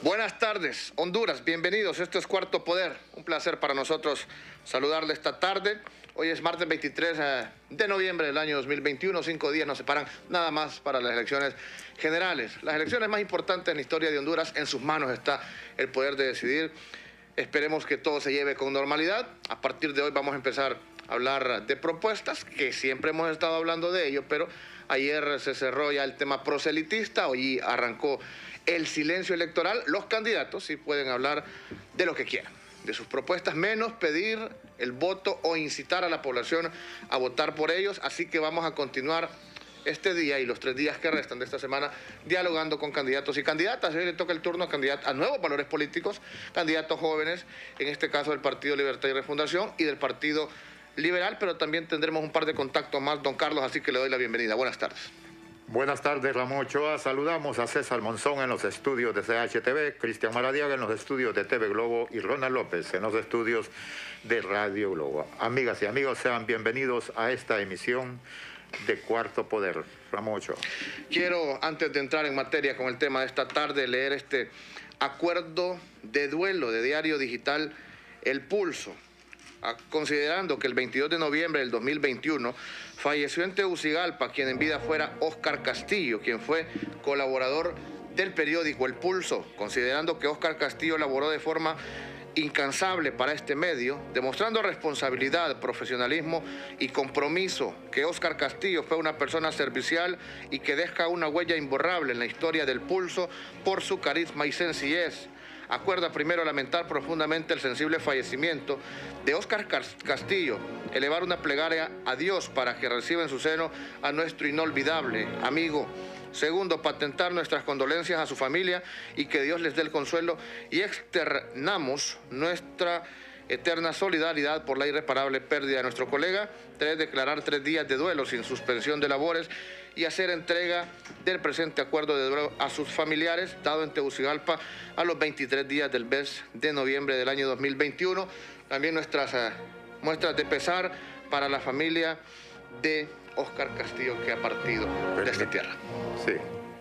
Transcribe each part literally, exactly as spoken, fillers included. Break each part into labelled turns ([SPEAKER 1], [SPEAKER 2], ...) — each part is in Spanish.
[SPEAKER 1] Buenas tardes, Honduras, bienvenidos. Esto es Cuarto Poder. Un placer para nosotros saludarle esta tarde. Hoy es martes veintitrés de noviembre del año dos mil veintiuno. Cinco días nos separan nada más para las elecciones generales. Las elecciones más importantes en la historia de Honduras. En sus manos está el poder de decidir. Esperemos que todo se lleve con normalidad. A partir de hoy vamos a empezar a hablar de propuestas, que siempre hemos estado hablando de ello, pero ayer se cerró ya el tema proselitista, hoy arrancó el silencio electoral. Los candidatos sí pueden hablar de lo que quieran, de sus propuestas, menos pedir el voto o incitar a la población a votar por ellos. Así que vamos a continuar este día y los tres días que restan de esta semana dialogando con candidatos y candidatas. Hoy le toca el turno a, candidatos, a nuevos valores políticos, candidatos jóvenes, en este caso del Partido Libertad y Refundación y del Partido Liberal, pero también tendremos un par de contactos más, don Carlos, así que le doy la bienvenida. Buenas tardes.
[SPEAKER 2] Buenas tardes, Ramón Ochoa. Saludamos a César Monzón en los estudios de C H T V, Cristian Maradiaga en los estudios de T V Globo y Ronald López en los estudios de Radio Globo. Amigas y amigos, sean bienvenidos a esta emisión de Cuarto Poder. Ramón Ochoa.
[SPEAKER 1] Quiero, antes de entrar en materia con el tema de esta tarde, leer este acuerdo de duelo de Diario Digital El Pulso. Considerando que el veintidós de noviembre del dos mil veintiuno falleció en Tegucigalpa quien en vida fuera Óscar Castillo, quien fue colaborador del periódico El Pulso, considerando que Óscar Castillo laboró de forma incansable para este medio, demostrando responsabilidad, profesionalismo y compromiso, que Óscar Castillo fue una persona servicial y que deja una huella imborrable en la historia del Pulso por su carisma y sencillez. Acuerda primero lamentar profundamente el sensible fallecimiento de Óscar Castillo, elevar una plegaria a Dios para que reciba en su seno a nuestro inolvidable amigo. Segundo, patentar nuestras condolencias a su familia y que Dios les dé el consuelo, y externamos nuestra eterna solidaridad por la irreparable pérdida de nuestro colega. Tres, declarar tres días de duelo sin suspensión de labores y hacer entrega del presente acuerdo de duelo a sus familiares, dado en Tegucigalpa a los veintitrés días del mes de noviembre del año dos mil veintiuno. También nuestras uh, muestras de pesar para la familia de Óscar Castillo, que ha partido de esta tierra.
[SPEAKER 2] Sí.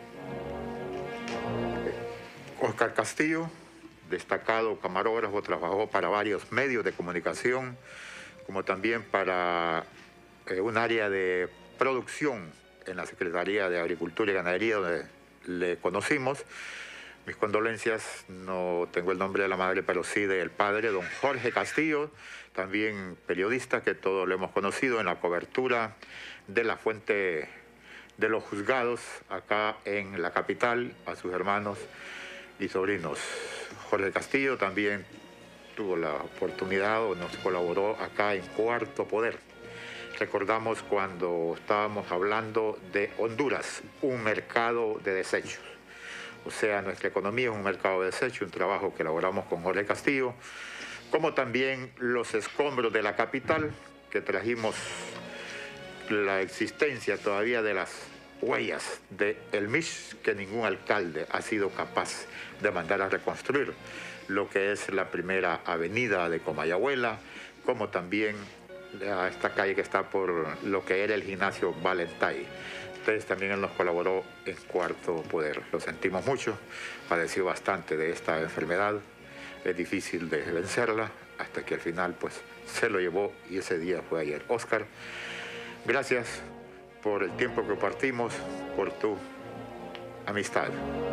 [SPEAKER 2] Óscar Castillo, destacado camarógrafo, trabajó para varios medios de comunicación, como también para eh, un área de producción en la Secretaría de Agricultura y Ganadería, donde le conocimos. Mis condolencias, no tengo el nombre de la madre, pero sí del padre, don Jorge Castillo, también periodista, que todos lo hemos conocido en la cobertura de la fuente de los juzgados acá en la capital, a sus hermanos y sobrinos. Jorge Castillo también tuvo la oportunidad o nos colaboró acá en Cuarto Poder. Recordamos cuando estábamos hablando de Honduras, un mercado de desechos. O sea, nuestra economía es un mercado de desechos, un trabajo que elaboramos con Jorge Castillo, como también los escombros de la capital, que trajimos la existencia todavía de las huellas de El Mish, que ningún alcalde ha sido capaz de mandar a reconstruir, lo que es la primera avenida de Comayagüela, como también a esta calle que está por lo que era el gimnasio Valentay. Entonces también él nos colaboró en Cuarto Poder. Lo sentimos mucho, padeció bastante de esta enfermedad, es difícil de vencerla, hasta que al final pues se lo llevó y ese día fue ayer. Óscar, gracias por el tiempo que partimos, por tu amistad.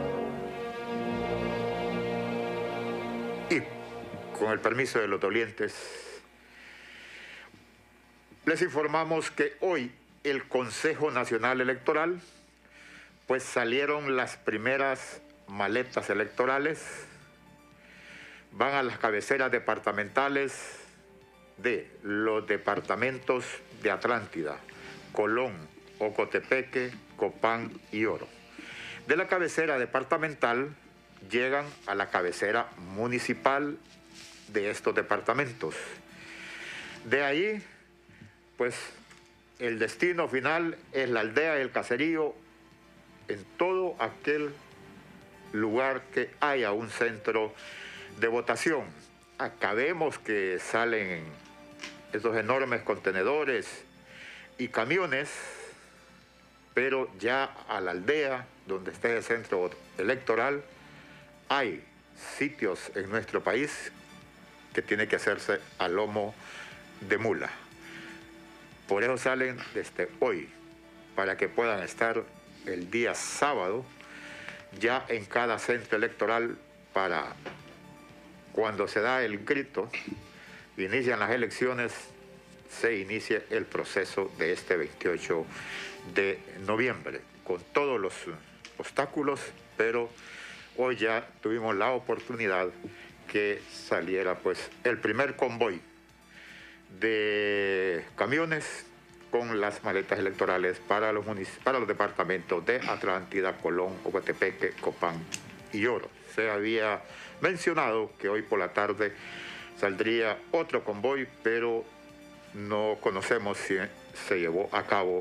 [SPEAKER 2] Y con el permiso de los dolientes, les informamos que hoy el Consejo Nacional Electoral, pues salieron las primeras maletas electorales, van a las cabeceras departamentales de los departamentos de Atlántida, Colón, Ocotepeque, Copán y Oro. De la cabecera departamental llegan a la cabecera municipal de estos departamentos. De ahí, pues, el destino final es la aldea y el caserío, en todo aquel lugar que haya un centro de votación. Acabemos que salen esos enormes contenedores y camiones, pero ya a la aldea donde esté el centro electoral hay sitios en nuestro país que tiene que hacerse a lomo de mula. Por eso salen desde hoy, para que puedan estar el día sábado ya en cada centro electoral para cuando se da el grito, inician las elecciones, se inicia el proceso de este veintiocho de noviembre, con todos los obstáculos, pero hoy ya tuvimos la oportunidad que saliera pues el primer convoy de camiones con las maletas electorales para los, para los departamentos de Atlántida, Colón, Ocotepeque, Copán y Oro. Se había mencionado que hoy por la tarde saldría otro convoy, pero no conocemos si se llevó a cabo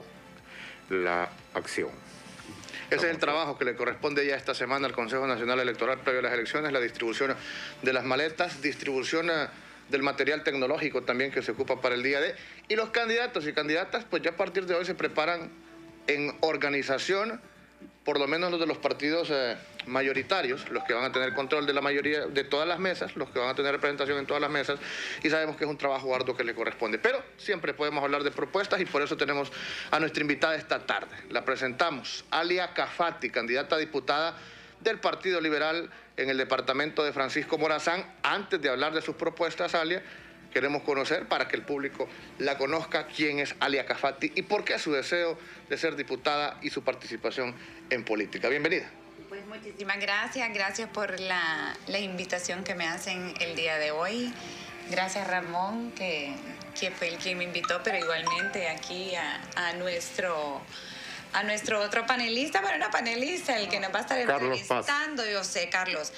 [SPEAKER 2] la acción.
[SPEAKER 1] Ese es el trabajo que le corresponde ya esta semana al Consejo Nacional Electoral previo a las elecciones, la distribución de las maletas, distribución del material tecnológico también que se ocupa para el día de, y los candidatos y candidatas pues ya a partir de hoy se preparan en organización, por lo menos los de los partidos eh, mayoritarios, los que van a tener control de la mayoría de todas las mesas, los que van a tener representación en todas las mesas, y sabemos que es un trabajo arduo que le corresponde. Pero siempre podemos hablar de propuestas y por eso tenemos a nuestra invitada esta tarde. La presentamos, Alia Cafati, candidata a diputada del Partido Liberal en el departamento de Francisco Morazán. Antes de hablar de sus propuestas, Alia, queremos conocer, para que el público la conozca, quién es Alia Cafati y por qué su deseo de ser diputada y su participación en política. Bienvenida.
[SPEAKER 3] Pues muchísimas gracias, gracias por la, la invitación que me hacen el día de hoy. Gracias Ramón, que, que fue el que me invitó, pero igualmente aquí a, a nuestro... a nuestro otro panelista, bueno, no panelista, el que nos va a estar entrevistando, yo sé, Carlos.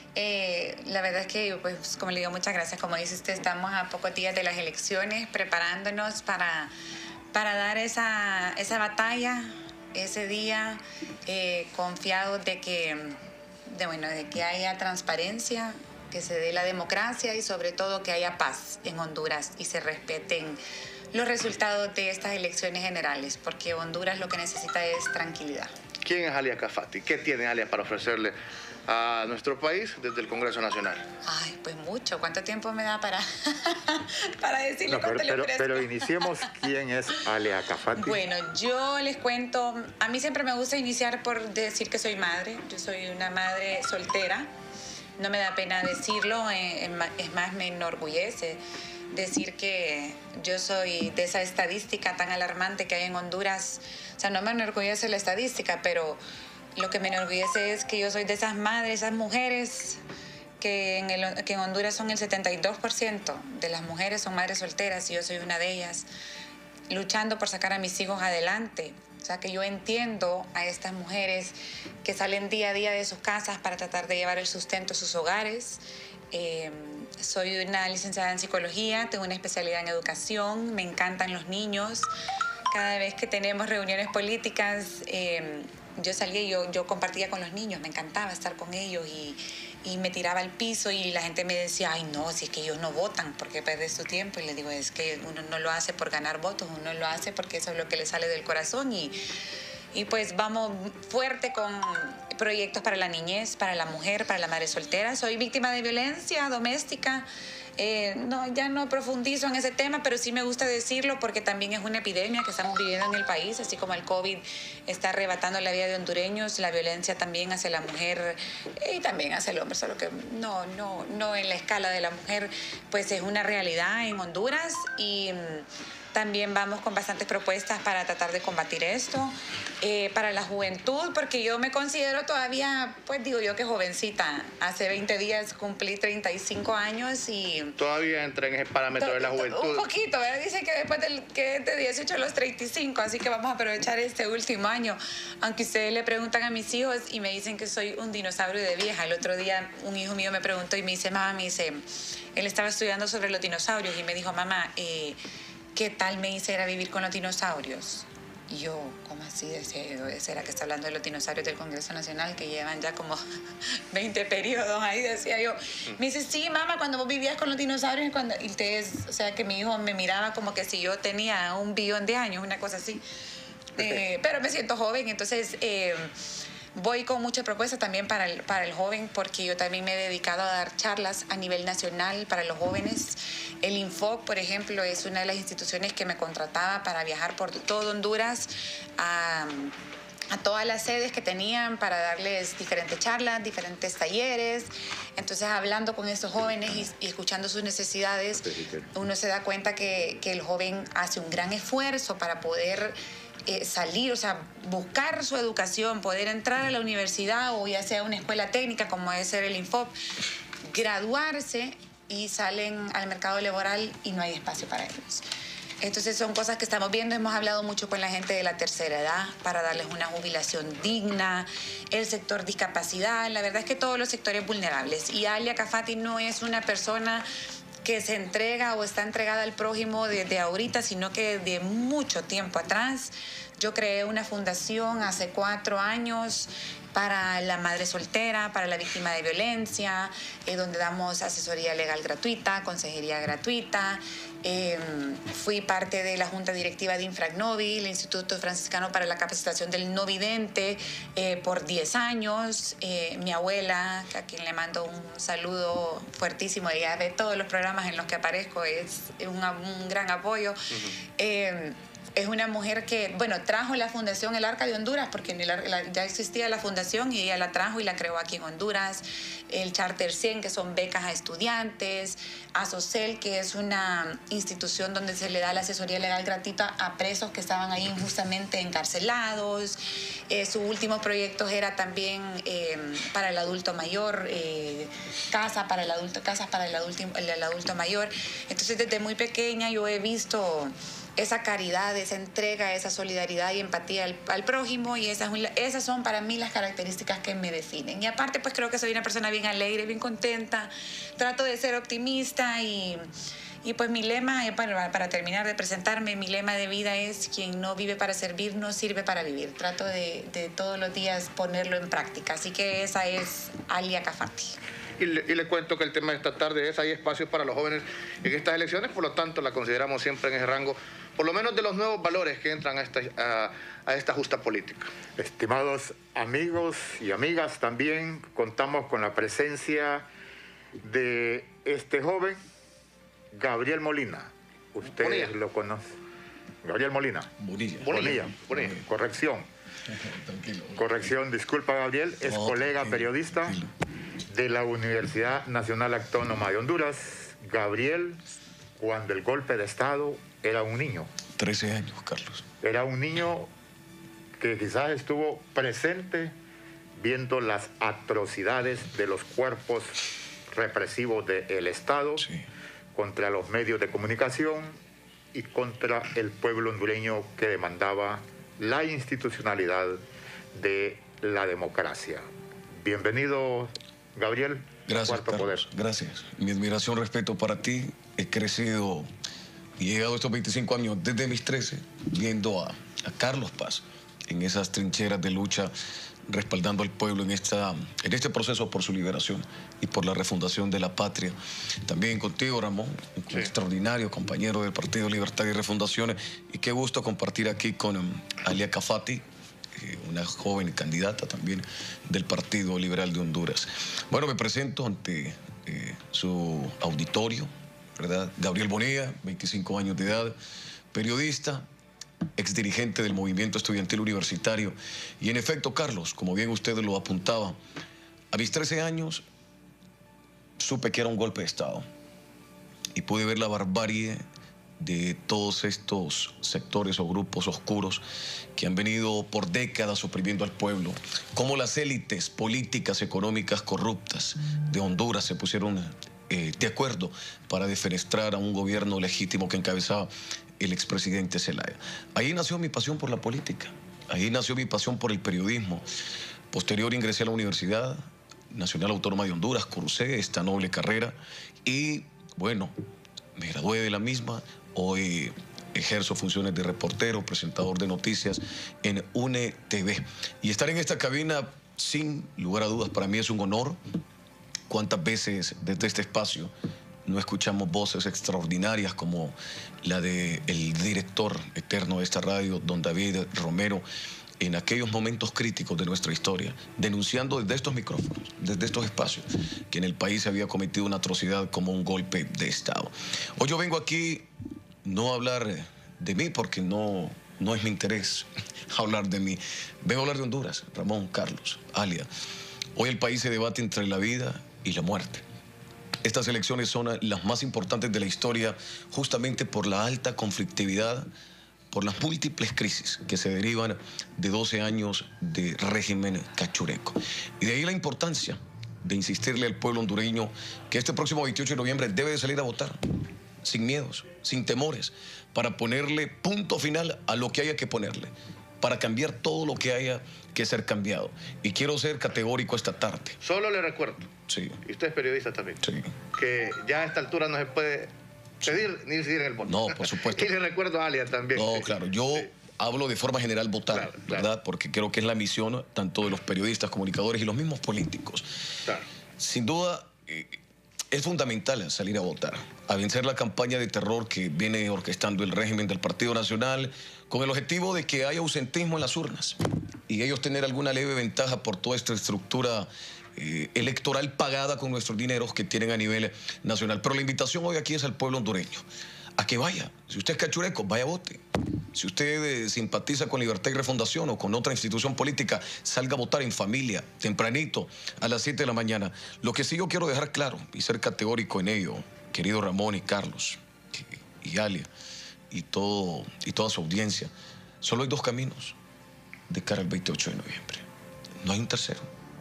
[SPEAKER 3] Eh, la verdad es que, pues, como le digo, muchas gracias. Como dice usted, estamos a pocos días de las elecciones, preparándonos para, para dar esa, esa batalla, ese día, eh, confiados de que, de, bueno, de que haya transparencia, que se dé la democracia y sobre todo que haya paz en Honduras y se respeten los resultados de estas elecciones generales, porque Honduras lo que necesita es tranquilidad.
[SPEAKER 1] ¿Quién es Alia Cafati? ¿Qué tiene Alia para ofrecerle a nuestro país desde el Congreso Nacional?
[SPEAKER 3] Ay, pues mucho. ¿Cuánto tiempo me da para, para decirle
[SPEAKER 2] no, pero,
[SPEAKER 3] cuánto le
[SPEAKER 2] pero,
[SPEAKER 3] ofrezco?
[SPEAKER 2] pero iniciemos, ¿quién es Alia Cafati?
[SPEAKER 3] Bueno, yo les cuento, a mí siempre me gusta iniciar por decir que soy madre. Yo soy una madre soltera. No me da pena decirlo, es más, me enorgullece decir que yo soy de esa estadística tan alarmante que hay en Honduras. O sea, no me enorgullece la estadística, pero lo que me enorgullece es que yo soy de esas madres, esas mujeres que en, el, que en Honduras son el setenta y dos por ciento de las mujeres son madres solteras y yo soy una de ellas, luchando por sacar a mis hijos adelante. O sea, que yo entiendo a estas mujeres que salen día a día de sus casas para tratar de llevar el sustento a sus hogares. Eh, soy una licenciada en psicología, tengo una especialidad en educación, me encantan los niños. Cada vez que tenemos reuniones políticas, eh, yo salía y yo, yo compartía con los niños, me encantaba estar con ellos y, y me tiraba al piso y la gente me decía, ay no, si es que ellos no votan, ¿por qué pierdes tu tiempo? Y les digo, es que uno no lo hace por ganar votos, uno lo hace porque eso es lo que le sale del corazón y, y pues vamos fuerte con proyectos para la niñez, para la mujer, para la madre soltera. Soy víctima de violencia doméstica. Eh, no, ya no profundizo en ese tema, pero sí me gusta decirlo porque también es una epidemia que estamos viviendo en el país, así como el COVID está arrebatando la vida de hondureños, la violencia también hacia la mujer y también hacia el hombre, solo que no, no, no en la escala de la mujer, pues es una realidad en Honduras y también vamos con bastantes propuestas para tratar de combatir esto. Eh, para la juventud, porque yo me considero todavía, pues digo yo que jovencita. Hace veinte días cumplí treinta y cinco años y...
[SPEAKER 1] Todavía entra en ese parámetro de la juventud.
[SPEAKER 3] Un poquito, ¿verdad? Dice que después del, que de dieciocho a los treinta y cinco, así que vamos a aprovechar este último año. Aunque ustedes le preguntan a mis hijos y me dicen que soy un dinosaurio de vieja. El otro día un hijo mío me preguntó y me dice, mamá, me dice, él estaba estudiando sobre los dinosaurios y me dijo, mamá, eh, ¿qué tal me hice era vivir con los dinosaurios? Y yo, ¿cómo así? Decía yo, ¿será que está hablando de los dinosaurios del Congreso Nacional que llevan ya como veinte periodos ahí? Decía yo. Me dice, sí, mamá, cuando vos vivías con los dinosaurios, cuando, y ustedes, o sea, que mi hijo me miraba como que si yo tenía un billón de años, una cosa así. Eh, pero me siento joven, entonces... Eh, voy con muchas propuestas también para el, para el joven, porque yo también me he dedicado a dar charlas a nivel nacional para los jóvenes. El Infoc, por ejemplo, es una de las instituciones que me contrataba para viajar por todo Honduras a, a todas las sedes que tenían para darles diferentes charlas, diferentes talleres. Entonces, hablando con estos jóvenes y, y escuchando sus necesidades, uno se da cuenta que, que el joven hace un gran esfuerzo para poder Eh, salir, o sea, buscar su educación, poder entrar a la universidad o ya sea una escuela técnica como debe ser el Infoc, graduarse y salen al mercado laboral y no hay espacio para ellos. Entonces son cosas que estamos viendo. Hemos hablado mucho con la gente de la tercera edad para darles una jubilación digna, el sector discapacidad, la verdad es que todos los sectores vulnerables. Y Alia Cafati no es una persona que se entrega o está entregada al prójimo desde ahorita, sino que de mucho tiempo atrás. Yo creé una fundación hace cuatro años para la madre soltera, para la víctima de violencia, eh, donde damos asesoría legal gratuita, consejería gratuita. Eh, fui parte de la junta directiva de Infragnovi, el Instituto Franciscano para la Capacitación del No Vidente, eh, por diez años. Eh, mi abuela, a quien le mando un saludo fuertísimo, ella ve todos los programas en los que aparezco, es un, un gran apoyo. Uh-huh. eh, Es una mujer que, bueno, trajo la fundación El Arca de Honduras, porque en el, la, ya existía la fundación y ella la trajo y la creó aquí en Honduras. El Charter cien, que son becas a estudiantes. Asocel, que es una institución donde se le da la asesoría legal gratuita a presos que estaban ahí injustamente encarcelados. Eh, su último proyecto era también eh, para el adulto mayor, eh, casa para el adulto, casas para el adulto, el, el adulto mayor. Entonces, desde muy pequeña yo he visto esa caridad, esa entrega, esa solidaridad y empatía al, al prójimo, y esas, esas son para mí las características que me definen. Y aparte, pues creo que soy una persona bien alegre, bien contenta, trato de ser optimista y, y pues mi lema, para, para terminar de presentarme, mi lema de vida es: quien no vive para servir, no sirve para vivir. Trato de, de todos los días ponerlo en práctica, así que esa es Alia Cafati.
[SPEAKER 1] Y le, y le cuento que el tema de esta tarde es: hay espacios para los jóvenes en estas elecciones, por lo tanto la consideramos siempre en ese rango, por lo menos de los nuevos valores que entran a esta, a, a esta justa política.
[SPEAKER 2] Estimados amigos y amigas, también contamos con la presencia de este joven, Gabriel Molina. Ustedes
[SPEAKER 1] Bonilla.
[SPEAKER 2] lo conocen. Gabriel Molina.
[SPEAKER 4] Bonilla.
[SPEAKER 2] Bonilla.
[SPEAKER 1] Bonilla.
[SPEAKER 2] Corrección.
[SPEAKER 4] Tranquilo.
[SPEAKER 2] Corrección, disculpa, Gabriel. Es
[SPEAKER 4] No,
[SPEAKER 2] colega
[SPEAKER 4] tranquilo,
[SPEAKER 2] periodista
[SPEAKER 4] tranquilo.
[SPEAKER 2] de la Universidad Nacional Autónoma de Honduras. Gabriel, cuando el golpe de Estado, era un niño.
[SPEAKER 4] trece años, Carlos.
[SPEAKER 2] Era un niño que quizás estuvo presente viendo las atrocidades de los cuerpos represivos del Estado,
[SPEAKER 4] Sí.
[SPEAKER 2] contra los medios de comunicación y contra el pueblo hondureño que demandaba la institucionalidad de la democracia. Bienvenido, Gabriel.
[SPEAKER 4] Gracias,
[SPEAKER 2] Cuarto
[SPEAKER 4] Carlos.
[SPEAKER 2] Poder.
[SPEAKER 4] Gracias. Mi admiración, respeto para ti. He crecido y he llegado a estos veinticinco años desde mis trece, viendo a, a Carlos Paz en esas trincheras de lucha, respaldando al pueblo en, esta, en este proceso por su liberación y por la refundación de la patria. También contigo, Ramón, un
[SPEAKER 1] Sí.
[SPEAKER 4] extraordinario compañero del Partido Libertad y Refundaciones. Y qué gusto compartir aquí con um, Alia Cafati, eh, una joven candidata también del Partido Liberal de Honduras. Bueno, me presento ante eh, su auditorio, ¿verdad? Gabriel Bonilla, veinticinco años de edad, periodista, exdirigente del movimiento estudiantil universitario. Y en efecto, Carlos, como bien usted lo apuntaba, a mis trece años supe que era un golpe de Estado y pude ver la barbarie de todos estos sectores o grupos oscuros que han venido por décadas oprimiendo al pueblo, cómo las élites políticas, económicas, corruptas de Honduras se pusieron eh, de acuerdo para defenestrar a un gobierno legítimo que encabezaba el expresidente Zelaya. Ahí nació mi pasión por la política, ahí nació mi pasión por el periodismo. Posterior ingresé a la Universidad Nacional Autónoma de Honduras, cursé esta noble carrera y, bueno, me gradué de la misma. Hoy ejerzo funciones de reportero, presentador de noticias en UNE T V. Y estar en esta cabina, sin lugar a dudas, para mí es un honor. ¿Cuántas veces desde este espacio no escuchamos voces extraordinarias como la del director eterno de esta radio, don David Romero, en aquellos momentos críticos de nuestra historia, denunciando desde estos micrófonos, desde estos espacios, que en el país se había cometido una atrocidad como un golpe de Estado. Hoy yo vengo aquí no a hablar de mí, porque no, no es mi interés hablar de mí. Vengo a hablar de Honduras, Ramón, Carlos, Alia. Hoy el país se debate entre la vida y la muerte. Estas elecciones son las más importantes de la historia justamente por la alta conflictividad, por las múltiples crisis que se derivan de doce años de régimen cachureco. Y de ahí la importancia de insistirle al pueblo hondureño que este próximo veintiocho de noviembre debe de salir a votar, sin miedos, sin temores, para ponerle punto final a lo que haya que ponerle, para cambiar todo lo que haya que ser cambiado. Y quiero ser categórico esta tarde.
[SPEAKER 1] Solo le recuerdo,
[SPEAKER 4] sí.
[SPEAKER 1] y usted es periodista también,
[SPEAKER 4] sí.
[SPEAKER 1] que ya a esta altura no se puede pedir ni decidir en el voto.
[SPEAKER 4] No, por supuesto.
[SPEAKER 1] Y le recuerdo a Alia también.
[SPEAKER 4] No, claro, yo sí. hablo de forma general votar, claro, claro. ¿verdad? Porque creo que es la misión tanto de los periodistas, comunicadores y los mismos políticos. Claro. Sin duda, eh, es fundamental salir a votar, a vencer la campaña de terror que viene orquestando el régimen del Partido Nacional, con el objetivo de que haya ausentismo en las urnas y ellos tener alguna leve ventaja por toda esta estructura eh, electoral pagada con nuestros dineros que tienen a nivel nacional. Pero la invitación hoy aquí es al pueblo hondureño, a que vaya. Si usted es cachureco, vaya a vote. Si usted eh, simpatiza con Libertad y Refundación o con otra institución política, salga a votar en familia, tempranito, a las siete de la mañana. Lo que sí yo quiero dejar claro y ser categórico en ello, querido Ramón y Carlos y, y Alia y, todo, y toda su audiencia, solo hay dos caminos de cara al veintiocho de noviembre. No hay un tercero.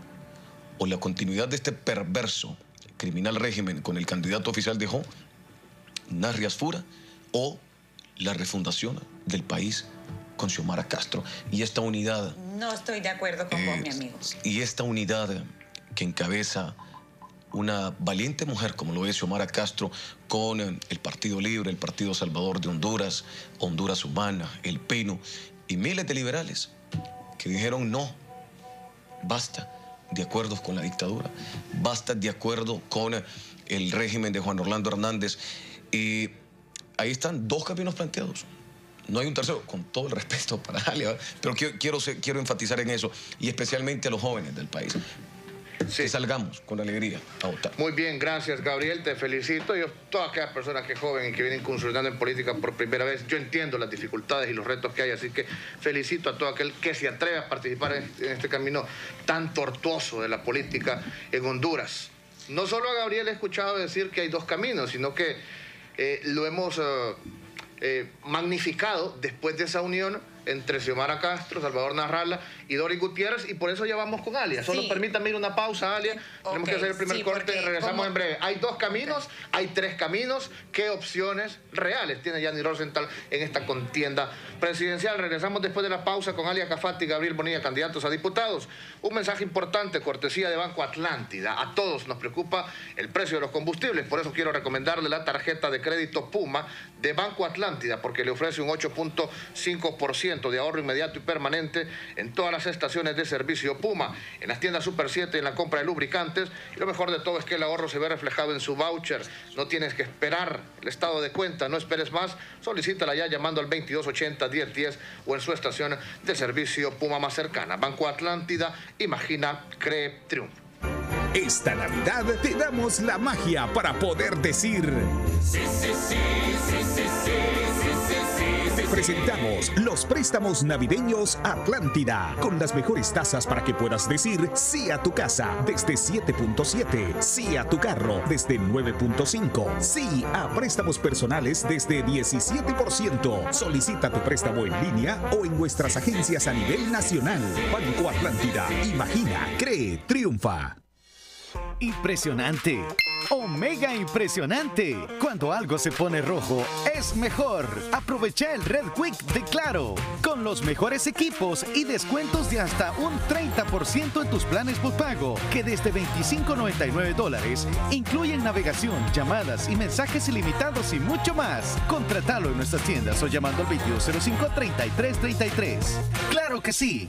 [SPEAKER 4] O la continuidad de este perverso criminal régimen con el candidato oficial de Jó, Narrias Fura, o la refundación del país con Xiomara Castro. Y esta unidad...
[SPEAKER 3] No estoy de acuerdo con eh, vos, mi amigo.
[SPEAKER 4] Y esta unidad que encabeza una valiente mujer como lo es Xiomara Castro con el Partido Libre, el Partido Salvador de Honduras, Honduras Humana, el P E N U y miles de liberales que dijeron no, basta de acuerdos con la dictadura, basta de acuerdo con el régimen de Juan Orlando Hernández. Y ahí están dos caminos planteados. No hay un tercero, con todo el respeto para Alia, pero quiero, quiero, quiero enfatizar en eso, y especialmente a los jóvenes del país. Sí. Que salgamos con alegría a votar.
[SPEAKER 1] Muy bien, gracias, Gabriel, te felicito. Yo, todas aquellas personas que joven y que vienen incursionando en política por primera vez, yo entiendo las dificultades y los retos que hay, así que felicito a todo aquel que se atreve a participar en este, en este camino tan tortuoso de la política en Honduras. No solo a Gabriel he escuchado decir que hay dos caminos, sino que eh, lo hemos uh, eh, magnificado después de esa unión entre Xiomara Castro, Salvador Narrala y Doris Gutiérrez, y por eso ya vamos con Alia. Solo sí. permítame ir una pausa, Alia. Okay. Tenemos que hacer el primer sí, corte, regresamos ¿cómo? en breve. Hay dos caminos, okay. hay tres caminos. ¿Qué opciones reales tiene Yanni Rosenthal en esta contienda presidencial? Regresamos después de la pausa con Alia Cafati y Gabriel Bonilla, candidatos a diputados. Un mensaje importante, cortesía de Banco Atlántida. A todos nos preocupa el precio de los combustibles, por eso quiero recomendarle la tarjeta de crédito Puma de Banco Atlántida, porque le ofrece un ocho punto cinco por ciento de ahorro inmediato y permanente en todas las estaciones de servicio Puma, en las tiendas Super siete, en la compra de lubricantes, y lo mejor de todo es que el ahorro se ve reflejado en su voucher. No tienes que esperar el estado de cuenta, no esperes más, solicítala ya llamando al veintidós ochenta diez diez o en su estación de servicio Puma más cercana. Banco Atlántida, imagina, cree, triunfa.
[SPEAKER 5] Esta Navidad te damos la magia para poder decir sí, sí, sí, sí, sí, sí, sí, sí, sí. Te presentamos los préstamos navideños Atlántida, con las mejores tasas para que puedas decir sí a tu casa desde siete punto siete, sí a tu carro desde nueve punto cinco, sí a préstamos personales desde diecisiete por ciento. Solicita tu préstamo en línea o en nuestras agencias a nivel nacional. Banco Atlántida, imagina, cree, triunfa.
[SPEAKER 6] Impresionante, Omega impresionante. Cuando algo se pone rojo, es mejor. Aprovecha el Red Week de Claro, con los mejores equipos y descuentos de hasta un treinta por ciento en tus planes postpago, que desde veinticinco noventa y nueve dólares incluyen navegación, llamadas y mensajes ilimitados y mucho más. Contratalo en nuestras tiendas o llamando al veintidós cero cinco, treinta y tres treinta y tres. ¡Claro que sí!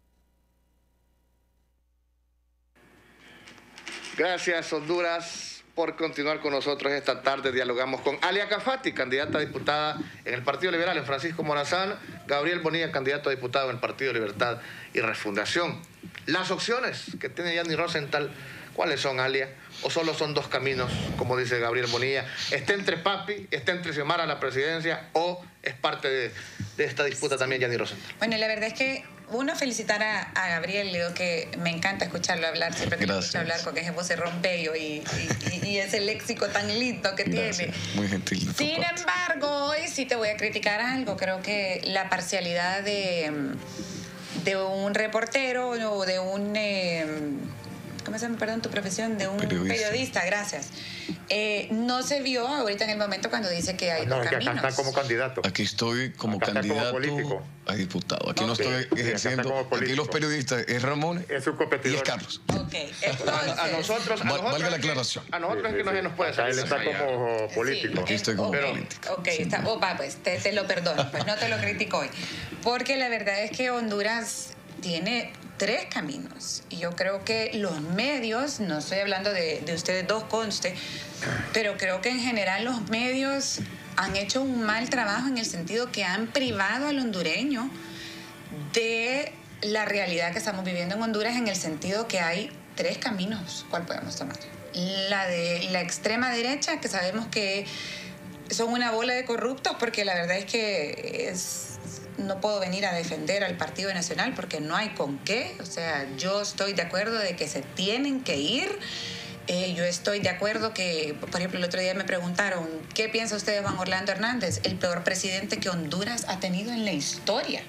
[SPEAKER 1] Gracias, Honduras. por continuar con nosotros esta tarde. Dialogamos con Alia Cafati, candidata a diputada en el Partido Liberal, en Francisco Morazán, Gabriel Bonilla, candidato a diputado en el Partido Libertad y Refundación. Las opciones que tiene Yanni Rosenthal, ¿cuáles son, Alia? ¿O solo son dos caminos, como dice Gabriel Bonilla? ¿Está entre Papi, está entre Xiomara a la presidencia o es parte de, de esta disputa también Yanni Rosenthal?
[SPEAKER 3] Bueno, la verdad es que uno, felicitar a, a Gabriel, le digo que me encanta escucharlo hablar, siempre que lo escucho hablar con ese vocerrón bello y, y, y ese léxico tan lindo que Gracias. tiene.
[SPEAKER 4] Muy gentil.
[SPEAKER 3] Sin embargo, hoy sí te voy a criticar algo. Creo que la parcialidad de, de un reportero o de un... Eh, ¿cómo se llama? Perdón, tu profesión, de un periodista, periodista gracias. Eh, no se vio ahorita en el momento cuando dice que hay
[SPEAKER 2] no,
[SPEAKER 3] dos
[SPEAKER 2] es que
[SPEAKER 3] caminos.
[SPEAKER 2] Acá está como candidato.
[SPEAKER 4] Aquí estoy como
[SPEAKER 2] acá
[SPEAKER 4] candidato
[SPEAKER 2] como
[SPEAKER 4] a diputado. Aquí
[SPEAKER 2] okay.
[SPEAKER 4] no estoy
[SPEAKER 2] sí,
[SPEAKER 4] ejerciendo. Sí, aquí los periodistas es Ramón
[SPEAKER 2] es su competidor.
[SPEAKER 4] y es Carlos.
[SPEAKER 3] Ok, entonces...
[SPEAKER 1] A, a nosotros... A nosotros
[SPEAKER 4] valga la aclaración.
[SPEAKER 1] A nosotros sí, es que sí, no se nos puede
[SPEAKER 2] salir. Él está como político.
[SPEAKER 3] Sí,
[SPEAKER 4] aquí estoy como
[SPEAKER 3] okay,
[SPEAKER 4] político.
[SPEAKER 3] Ok, sí. está, oh, va, pues te, te lo perdono, pues no te lo critico hoy. Porque la verdad es que Honduras tiene tres caminos y yo creo que los medios, no estoy hablando de, de ustedes dos, conste, pero creo que en general los medios han hecho un mal trabajo en el sentido que han privado al hondureño de la realidad que estamos viviendo en Honduras, en el sentido que hay tres caminos. ¿Cuál podemos tomar? La de la extrema derecha, que sabemos que son una bola de corruptos, porque la verdad es que es... no puedo venir a defender al Partido Nacional porque no hay con qué. O sea, yo estoy de acuerdo de que se tienen que ir. Eh, yo estoy de acuerdo que, por ejemplo, el otro día me preguntaron, ¿qué piensa usted de Juan Orlando Hernández? El peor presidente que Honduras ha tenido en la historia.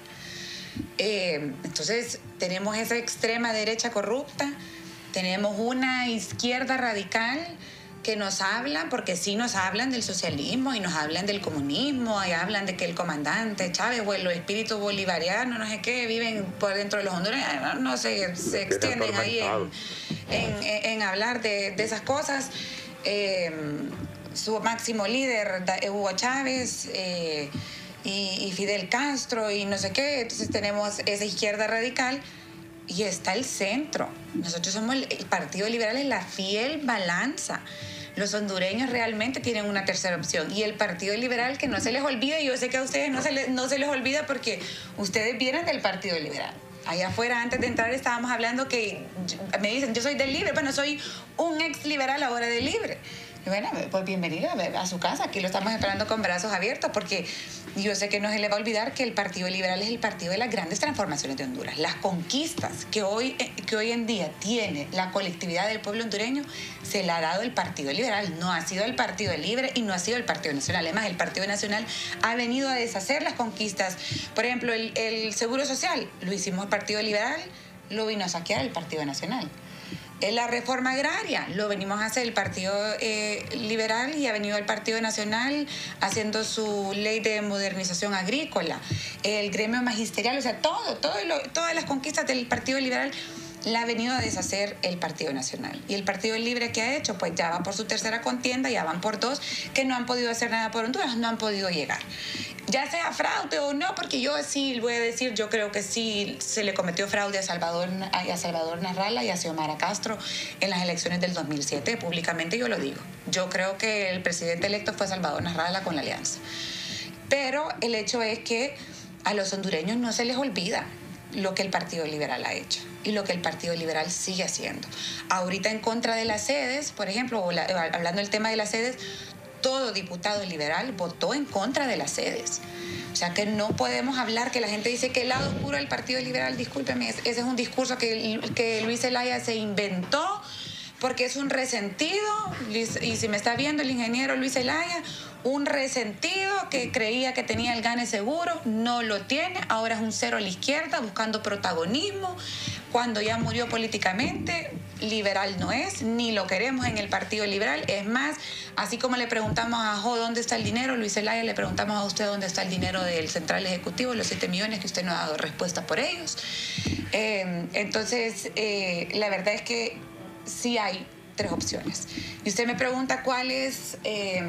[SPEAKER 3] Eh, entonces, tenemos esa extrema derecha corrupta, tenemos una izquierda radical que nos hablan, porque sí nos hablan del socialismo y nos hablan del comunismo y hablan de que el comandante Chávez o el espíritu bolivariano, no sé qué, viven por dentro de los hondureños, no, no sé, se extienden ahí en, en, en hablar de, de esas cosas. Eh, su máximo líder, Hugo Chávez, eh, y, y Fidel Castro y no sé qué. Entonces tenemos esa izquierda radical y está el centro. Nosotros somos el, el Partido Liberal, es la fiel balanza. Los hondureños realmente tienen una tercera opción y el Partido Liberal, que no se les olvide, yo sé que a ustedes no se les, no se les olvida porque ustedes vienen del Partido Liberal. Allá afuera, antes de entrar, estábamos hablando que me dicen, yo soy del Libre, bueno, soy un ex liberal ahora del Libre. Y bueno, pues bienvenido a su casa, aquí lo estamos esperando con brazos abiertos, porque yo sé que no se le va a olvidar que el Partido Liberal es el partido de las grandes transformaciones de Honduras. Las conquistas que hoy, que hoy en día tiene la colectividad del pueblo hondureño se la ha dado el Partido Liberal, no ha sido el Partido Libre y no ha sido el Partido Nacional. Además, el Partido Nacional ha venido a deshacer las conquistas. Por ejemplo, el, el Seguro Social lo hicimos el Partido Liberal, lo vino a saquear el Partido Nacional. La reforma agraria lo venimos a hacer el Partido eh, Liberal y ha venido el Partido Nacional haciendo su ley de modernización agrícola. El gremio magisterial, o sea, todo, todo lo, todas las conquistas del Partido Liberal la ha venido a deshacer el Partido Nacional. Y el Partido Libre, ¿qué ha hecho? Pues ya van por su tercera contienda, ya van por dos, que no han podido hacer nada por Honduras, no han podido llegar. Ya sea fraude o no, porque yo sí voy a decir, yo creo que sí se le cometió fraude a Salvador, a Salvador Narrala y a Xiomara Castro en las elecciones del dos mil siete, públicamente yo lo digo. Yo creo que el presidente electo fue Salvador Narrala con la alianza. Pero el hecho es que a los hondureños no se les olvida lo que el Partido Liberal ha hecho y lo que el Partido Liberal sigue haciendo. Ahorita en contra de las sedes, por ejemplo, o la, hablando del tema de las sedes, todo diputado liberal votó en contra de las sedes. O sea que no podemos hablar que la gente dice que el lado oscuro del Partido Liberal, discúlpeme, ese es un discurso que, que Luis Zelaya se inventó porque es un resentido, y si me está viendo el ingeniero Luis Zelaya, un resentido que creía que tenía el gane seguro, no lo tiene, ahora es un cero a la izquierda buscando protagonismo, cuando ya murió políticamente, liberal no es, ni lo queremos en el Partido Liberal. Es más, así como le preguntamos a Jo dónde está el dinero, Luis Zelaya, le preguntamos a usted dónde está el dinero del Central Ejecutivo, los siete millones que usted no ha dado respuesta por ellos. Eh, entonces, eh, la verdad es que sí hay tres opciones. Y usted me pregunta cuál es, eh,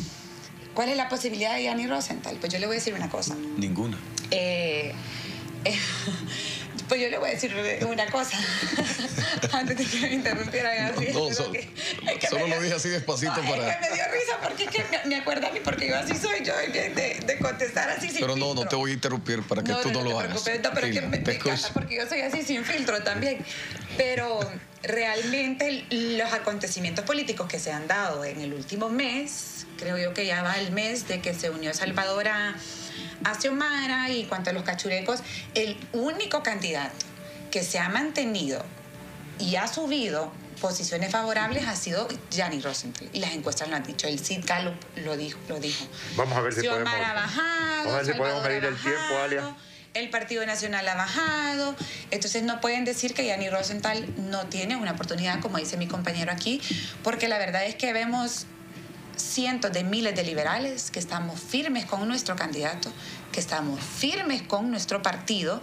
[SPEAKER 3] cuál es la posibilidad de Yanni Rosenthal. Pues yo le voy a decir una cosa.
[SPEAKER 4] Ninguna.
[SPEAKER 3] Eh, eh, Pues Pues yo le voy a decir una cosa, antes de que me interrumpiera. Gabriel,
[SPEAKER 4] No, no, so,
[SPEAKER 3] que, es que
[SPEAKER 4] solo
[SPEAKER 3] dio,
[SPEAKER 4] lo dije así despacito
[SPEAKER 3] no,
[SPEAKER 4] para...
[SPEAKER 3] Es que me dio risa porque es que me, me acuerda a mí, porque yo así soy, yo de, de, de contestar así sin
[SPEAKER 4] Pero no,
[SPEAKER 3] filtro.
[SPEAKER 4] no te voy a interrumpir para que
[SPEAKER 3] no,
[SPEAKER 4] tú no,
[SPEAKER 3] no
[SPEAKER 4] lo
[SPEAKER 3] te
[SPEAKER 4] hagas.
[SPEAKER 3] preocupes, no, pero es que me, me encanta
[SPEAKER 4] escucho.
[SPEAKER 3] porque yo soy así sin filtro también. Pero realmente los acontecimientos políticos que se han dado en el último mes, creo yo que ya va el mes de que se unió Salvador a, a Xiomara, y cuanto a los cachurecos, el único candidato que se ha mantenido y ha subido posiciones favorables ha sido Yanni Rosenthal, y las encuestas lo han dicho, el Sid Gallup lo dijo, lo dijo.
[SPEAKER 2] Vamos a ver si
[SPEAKER 3] Xiomara
[SPEAKER 2] podemos,
[SPEAKER 3] ha bajado,
[SPEAKER 2] vamos a ver si podemos
[SPEAKER 3] Salvador
[SPEAKER 2] medir
[SPEAKER 3] ha
[SPEAKER 2] el tiempo,
[SPEAKER 3] bajado,
[SPEAKER 2] Alia.
[SPEAKER 3] el Partido Nacional ha bajado, entonces no pueden decir que Yanni Rosenthal no tiene una oportunidad, como dice mi compañero aquí, porque la verdad es que vemos cientos de miles de liberales que estamos firmes con nuestro candidato, que estamos firmes con nuestro partido.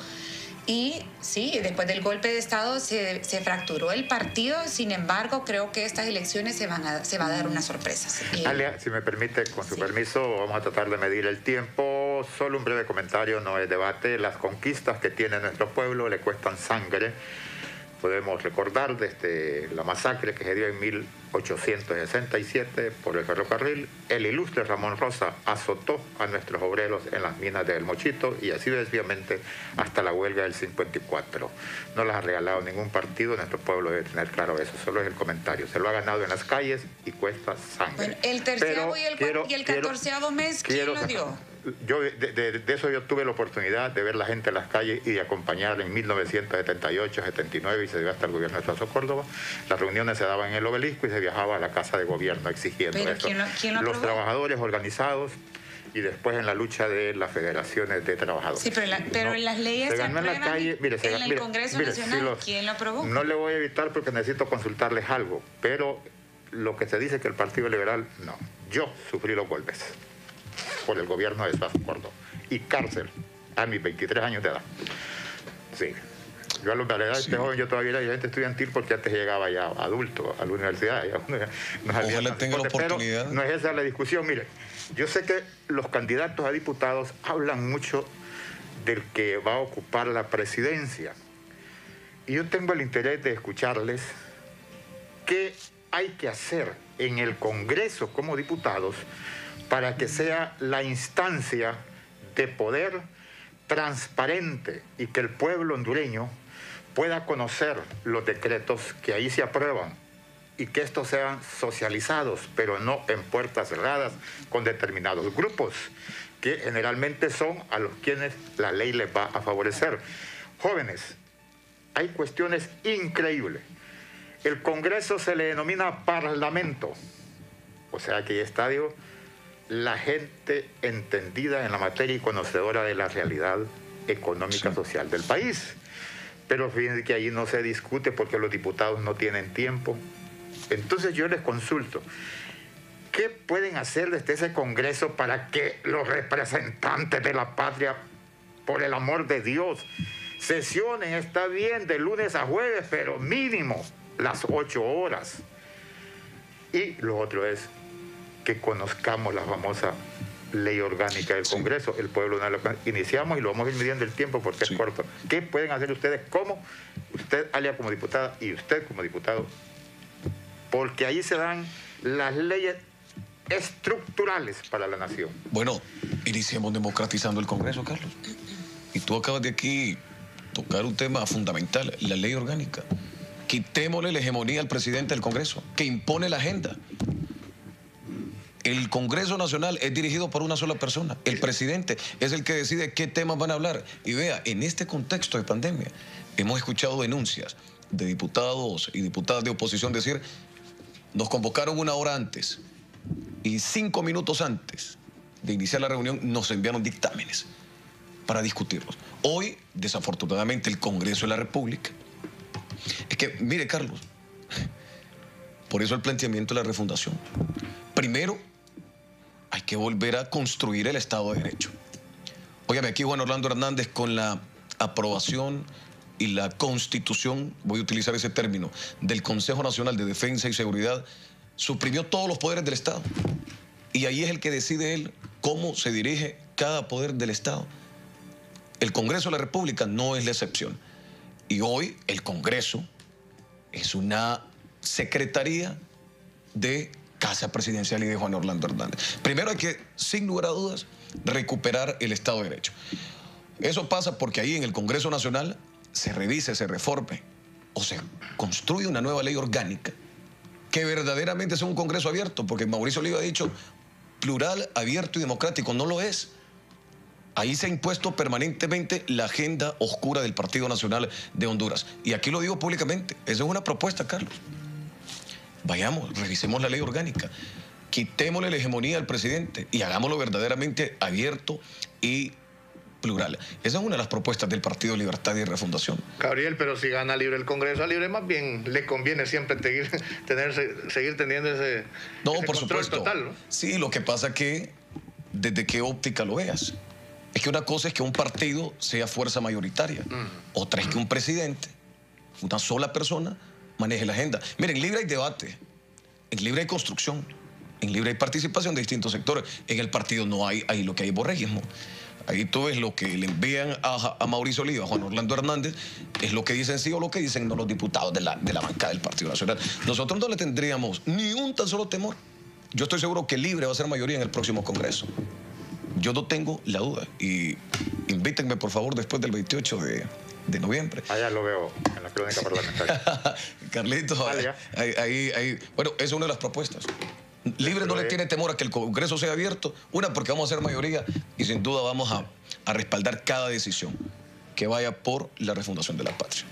[SPEAKER 3] Y sí, después del golpe de Estado se, se fracturó el partido, sin embargo, creo que estas elecciones se, van a, se va a dar unas sorpresas. Y,
[SPEAKER 2] Alia, si me permite, con su
[SPEAKER 3] sí.
[SPEAKER 2] permiso, vamos a tratar de medir el tiempo. Solo un breve comentario, no es debate. Las conquistas que tiene nuestro pueblo le cuestan sangre. Podemos recordar desde la masacre que se dio en mil ochocientos sesenta y siete por el ferrocarril. El ilustre Ramón Rosa azotó a nuestros obreros en las minas del Mochito, y así sucesivamente hasta la huelga del cincuenta y cuatro. No las ha regalado ningún partido, nuestro pueblo debe tener claro eso, solo es el comentario. Se lo ha ganado en las calles y cuesta sangre.
[SPEAKER 3] Bueno, el terceavo y el,
[SPEAKER 2] quiero,
[SPEAKER 3] y el
[SPEAKER 2] quiero,
[SPEAKER 3] catorceavo mes, ¿quién
[SPEAKER 2] quiero,
[SPEAKER 3] lo dio?
[SPEAKER 2] Yo, de, de, de eso yo tuve la oportunidad de ver la gente en las calles y de acompañar en mil novecientos setenta y ocho, setenta y nueve, y se dio hasta el gobierno de Suazo Córdoba. Las reuniones se daban en el Obelisco y se viajaba a la Casa de Gobierno exigiendo
[SPEAKER 3] ¿Pero
[SPEAKER 2] eso.
[SPEAKER 3] quién lo, quién lo
[SPEAKER 2] Los
[SPEAKER 3] aprobó?
[SPEAKER 2] trabajadores organizados, y después en la lucha de las federaciones de trabajadores.
[SPEAKER 3] Sí, pero, la, pero
[SPEAKER 2] No,
[SPEAKER 3] en las leyes
[SPEAKER 2] se
[SPEAKER 3] se
[SPEAKER 2] ganó en la
[SPEAKER 3] aprueban
[SPEAKER 2] calle, mire, se
[SPEAKER 3] en
[SPEAKER 2] gan-
[SPEAKER 3] el
[SPEAKER 2] mire,
[SPEAKER 3] Congreso
[SPEAKER 2] mire,
[SPEAKER 3] Nacional.
[SPEAKER 2] si los-
[SPEAKER 3] ¿Quién lo aprobó?
[SPEAKER 2] No le voy a evitar porque necesito consultarles algo, pero lo que se dice que el Partido Liberal, no. Yo sufrí los golpes por el gobierno de Suazo Córdoba y cárcel a mis veintitrés años de edad. Sí. Yo a la edad de
[SPEAKER 4] Sí.
[SPEAKER 2] este joven, yo todavía era dirigente estudiantil porque antes llegaba ya adulto a la universidad. Ya no, no sabía
[SPEAKER 4] Ojalá
[SPEAKER 2] tanto
[SPEAKER 4] tenga la
[SPEAKER 2] deporte, pero
[SPEAKER 4] oportunidad.
[SPEAKER 2] no es esa la discusión. Mire, yo sé que los candidatos a diputados hablan mucho del que va a ocupar la presidencia. Y yo tengo el interés de escucharles qué hay que hacer en el Congreso como diputados para que sea la instancia de poder transparente y que el pueblo hondureño pueda conocer los decretos que ahí se aprueban y que estos sean socializados, pero no en puertas cerradas con determinados grupos, que generalmente son a los quienes la ley les va a favorecer. Jóvenes, hay cuestiones increíbles. El Congreso se le denomina Parlamento, o sea que estadio la gente entendida en la materia y conocedora de la realidad económica
[SPEAKER 4] Sí.
[SPEAKER 2] social del país. Pero fíjense que ahí no se discute porque los diputados no tienen tiempo. Entonces yo les consulto, ¿qué pueden hacer desde ese Congreso para que los representantes de la patria, por el amor de Dios, sesionen? Está bien de lunes a jueves, pero mínimo las ocho horas. Y lo otro es que conozcamos la famosa ley orgánica del
[SPEAKER 4] Sí.
[SPEAKER 2] Congreso. El pueblo no lo conoce. Iniciamos y lo vamos a ir midiendo el tiempo porque
[SPEAKER 4] Sí.
[SPEAKER 2] es corto. ¿Qué pueden hacer ustedes como usted, Alia, como diputada, y usted como diputado? Porque ahí se dan las leyes estructurales para la nación.
[SPEAKER 4] Bueno, iniciemos democratizando el Congreso, Carlos. Y tú acabas de aquí tocar un tema fundamental, la ley orgánica. Quitémosle la hegemonía al presidente del Congreso, que impone la agenda. El Congreso Nacional es dirigido por una sola persona. El presidente es el que decide qué temas van a hablar. Y vea, en este contexto de pandemia, hemos escuchado denuncias de diputados y diputadas de oposición decir, nos convocaron una hora antes y cinco minutos antes de iniciar la reunión nos enviaron dictámenes para discutirlos. Hoy, desafortunadamente, el Congreso de la República... Es que, mire, Carlos, por eso el planteamiento de la refundación. Primero, hay que volver a construir el Estado de Derecho. Óigame, aquí Juan Orlando Hernández, con la aprobación y la constitución, voy a utilizar ese término, del Consejo Nacional de Defensa y Seguridad, suprimió todos los poderes del Estado. Y ahí es el que decide él cómo se dirige cada poder del Estado. El Congreso de la República no es la excepción. Y hoy el Congreso es una secretaría de Casa Presidencial y de Juan Orlando Hernández. Primero hay que, sin lugar a dudas, recuperar el Estado de Derecho. Eso pasa porque ahí en el Congreso Nacional se revise, se reforme o se construye una nueva ley orgánica que verdaderamente sea un Congreso abierto, porque Mauricio Oliva ha dicho plural, abierto y democrático. No lo es. Ahí se ha impuesto permanentemente la agenda oscura del Partido Nacional de Honduras. Y aquí lo digo públicamente. Esa es una propuesta, Carlos. Vayamos, revisemos la ley orgánica. Quitémosle la hegemonía al presidente y hagámoslo verdaderamente abierto y plural. Esa es una de las propuestas del Partido Libertad y Refundación.
[SPEAKER 1] Gabriel, pero si gana Libre el Congreso, a Libre más bien le conviene siempre seguir, tener, seguir teniendo ese,
[SPEAKER 4] no,
[SPEAKER 1] ese
[SPEAKER 4] por
[SPEAKER 1] control
[SPEAKER 4] supuesto.
[SPEAKER 1] total, ¿no?
[SPEAKER 4] Sí, lo que pasa que desde qué óptica lo veas. Es que una cosa es que un partido sea fuerza mayoritaria. Uh-huh. Otra es que un presidente, una sola persona, maneje la agenda. Miren, en Libre hay debate, en Libre hay construcción, en Libre hay participación de distintos sectores. En el partido no hay, hay lo que hay borreguismo. Ahí tú ves lo que le envían a, a Mauricio Oliva, a Juan Orlando Hernández, es lo que dicen sí o lo que dicen no los diputados de la, de la bancada del Partido Nacional. Nosotros no le tendríamos ni un tan solo temor. Yo estoy seguro que Libre va a ser mayoría en el próximo Congreso. Yo no tengo la duda. Y invítenme, por favor, después del veintiocho de, de noviembre.
[SPEAKER 2] Allá lo veo, en la crónica parlamentaria.
[SPEAKER 4] Carlitos, ahí, ahí, ahí. Bueno, esa es una de las propuestas. Libre no le tiene temor a que el Congreso sea abierto. Una, porque vamos a ser mayoría y sin duda vamos a, a respaldar cada decisión que vaya por la refundación de la patria.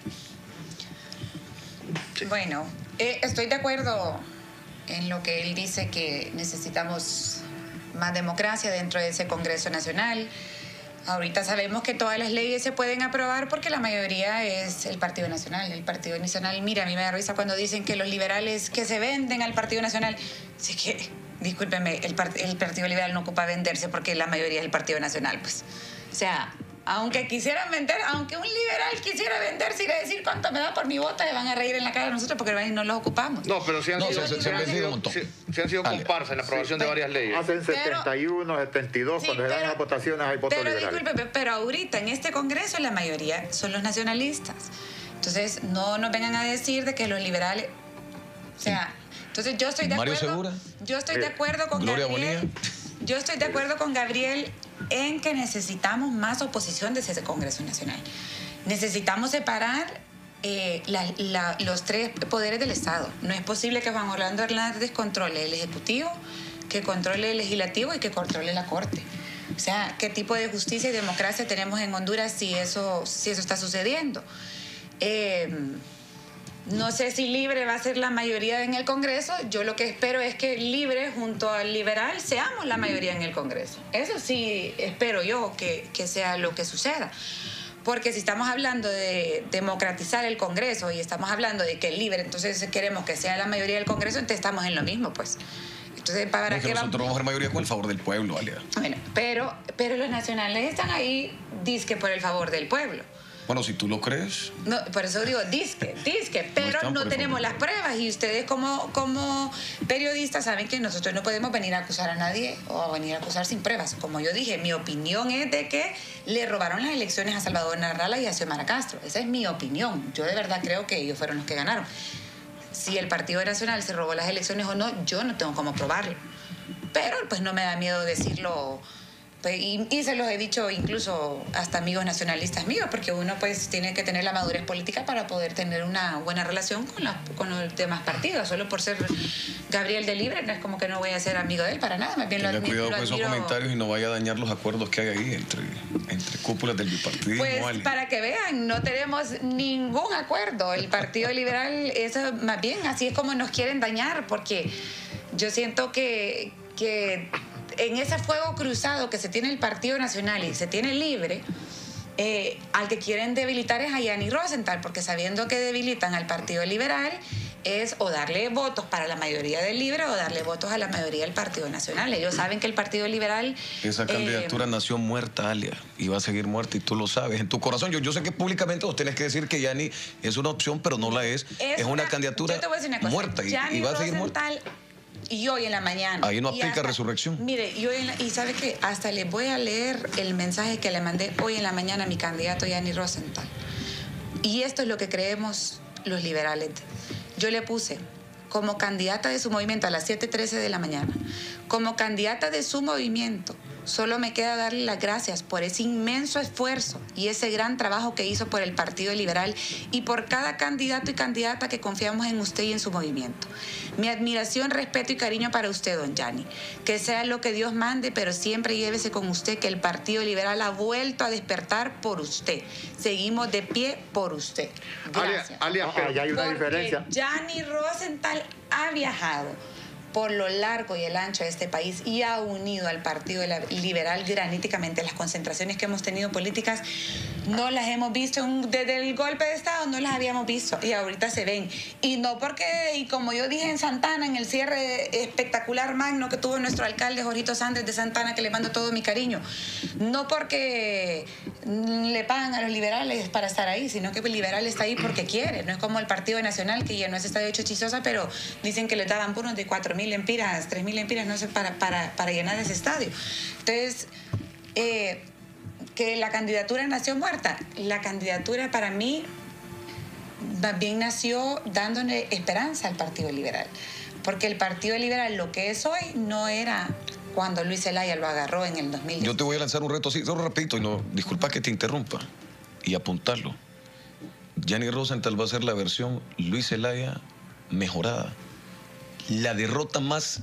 [SPEAKER 3] Sí. Bueno, eh, estoy de acuerdo en lo que él dice, que necesitamos más democracia dentro de ese Congreso Nacional. Ahorita sabemos que todas las leyes se pueden aprobar porque la mayoría es el Partido Nacional. El Partido Nacional, mira, a mí me da risa cuando dicen que los liberales que se venden al Partido Nacional. Así que, discúlpeme, el, part el Partido Liberal no ocupa venderse porque la mayoría es el Partido Nacional, pues. O sea, aunque quisieran vender, aunque un liberal quisiera venderse y decir cuánto me da por mi vota, le van a reír en la cara a nosotros porque no los ocupamos.
[SPEAKER 1] No, pero sí han
[SPEAKER 4] no,
[SPEAKER 1] sido,
[SPEAKER 4] se, se, se han sido, un montón.
[SPEAKER 1] Sí, sí han sido comparsas en la aprobación sí, de varias leyes.
[SPEAKER 2] Hacen setenta y uno, setenta y dos, sí, cuando se dan las votaciones hay voto
[SPEAKER 3] pero,
[SPEAKER 2] liberal.
[SPEAKER 3] Disculpe, pero ahorita en este Congreso la mayoría son los nacionalistas. Entonces, no nos vengan a decir de que los liberales... O sea, entonces yo estoy de
[SPEAKER 4] Mario
[SPEAKER 3] acuerdo...
[SPEAKER 4] Segura.
[SPEAKER 3] Yo estoy de acuerdo con
[SPEAKER 4] Gloria
[SPEAKER 3] Gabriel...
[SPEAKER 4] Bonilla.
[SPEAKER 3] Yo estoy de acuerdo con Gabriel en que necesitamos más oposición desde ese Congreso Nacional. Necesitamos separar eh, la, la, los tres poderes del Estado. No es posible que Juan Orlando Hernández controle el Ejecutivo, que controle el Legislativo y que controle la Corte. O sea, ¿qué tipo de justicia y democracia tenemos en Honduras si eso, si eso está sucediendo? Eh, No sé si Libre va a ser la mayoría en el Congreso. Yo lo que espero es que Libre junto al Liberal seamos la mayoría en el Congreso. Eso sí espero yo que, que sea lo que suceda. Porque si estamos hablando de democratizar el Congreso y estamos hablando de que el Libre, entonces queremos que sea la mayoría del Congreso, entonces estamos en lo mismo, pues. Entonces, ¿para
[SPEAKER 4] no,
[SPEAKER 3] qué
[SPEAKER 4] nosotros
[SPEAKER 3] vamos?
[SPEAKER 4] vamos a ser mayoría con el favor del pueblo, Alia.
[SPEAKER 3] Bueno, pero, pero los nacionales están ahí, dizque por el favor del pueblo.
[SPEAKER 4] Bueno, si tú lo crees.
[SPEAKER 3] No, por eso digo disque, disque, pero no, no tenemos las pruebas y ustedes como, como periodistas saben que nosotros no podemos venir a acusar a nadie o venir a acusar sin pruebas. Como yo dije, mi opinión es de que le robaron las elecciones a Salvador Narrala y a Xiomara Castro. Esa es mi opinión. Yo de verdad creo que ellos fueron los que ganaron. Si el Partido Nacional se robó las elecciones o no, yo no tengo cómo probarlo. Pero pues no me da miedo decirlo. Y, y se los he dicho incluso hasta amigos nacionalistas míos, porque uno pues tiene que tener la madurez política para poder tener una buena relación con, la, con los demás partidos. Solo por ser Gabriel de Libre no es como que no voy a ser amigo de él para nada. Más bien
[SPEAKER 4] Tenga
[SPEAKER 3] lo admiro,
[SPEAKER 4] cuidado
[SPEAKER 3] lo
[SPEAKER 4] con esos
[SPEAKER 3] admiro.
[SPEAKER 4] comentarios y no vaya a dañar los acuerdos que hay ahí entre, entre cúpulas del bipartidismo.
[SPEAKER 3] Pues
[SPEAKER 4] Ali.
[SPEAKER 3] para que vean, no tenemos ningún acuerdo. El Partido Liberal, eso más bien así es como nos quieren dañar, porque yo siento que... que en ese fuego cruzado que se tiene el Partido Nacional y se tiene Libre, eh, al que quieren debilitar es a Yanni Rosenthal, porque sabiendo que debilitan al Partido Liberal es o darle votos para la mayoría del Libre o darle votos a la mayoría del Partido Nacional. Ellos saben que el Partido Liberal...
[SPEAKER 4] Esa candidatura eh, nació muerta, Alia, y va a seguir muerta, y tú lo sabes. En tu corazón, yo, yo sé que públicamente vos tenés que decir que Yanni es una opción, pero no la es. Es, es una, una candidatura una cosa, muerta, y, y va a seguir muerta.
[SPEAKER 3] Y hoy en la mañana.
[SPEAKER 4] Ahí no aplica hasta, resurrección.
[SPEAKER 3] Mire, y, hoy en la, y sabe que hasta les voy a leer el mensaje que le mandé hoy en la mañana a mi candidato Yanni Rosenthal. Y esto es lo que creemos los liberales. Yo le puse como candidata de su movimiento a las siete trece de la mañana, como candidata de su movimiento, solo me queda darle las gracias por ese inmenso esfuerzo y ese gran trabajo que hizo por el Partido Liberal y por cada candidato y candidata que confiamos en usted y en su movimiento. Mi admiración, respeto y cariño para usted, don Yanni. Que sea lo que Dios mande, pero siempre llévese con usted que el Partido Liberal ha vuelto a despertar por usted. Seguimos de pie por usted. Gracias.
[SPEAKER 1] Alia, Alia,
[SPEAKER 2] ah, ya hay una
[SPEAKER 3] Porque
[SPEAKER 2] diferencia.
[SPEAKER 3] Yanni Rosenthal ha viajado por lo largo y el ancho de este país y ha unido al Partido Liberal graníticamente. Las concentraciones que hemos tenido políticas no las hemos visto desde el golpe de Estado, no las habíamos visto y ahorita se ven. Y no porque, y como yo dije en Santana, en el cierre espectacular magno que tuvo nuestro alcalde Jorgito Sández de Santana, que le mando todo mi cariño, no porque le pagan a los liberales para estar ahí, sino que el liberal está ahí porque quiere. No es como el Partido Nacional, que llenó ese estadio hecho Chizosa, pero dicen que le daban bonos de cuatro mil empiras, tres mil empiras, no sé, para, para, para llenar ese estadio. Entonces, eh, que la candidatura nació muerta. La candidatura para mí más bien nació dándole esperanza al Partido Liberal. Porque el Partido Liberal, lo que es hoy, no era cuando Luis Zelaya lo agarró en el dos mil diez.
[SPEAKER 4] Yo te voy a lanzar un reto así, solo rapidito, y no, disculpa que te interrumpa, y apuntarlo. Yanni Rosenthal va a ser la versión Luis Zelaya mejorada. La derrota más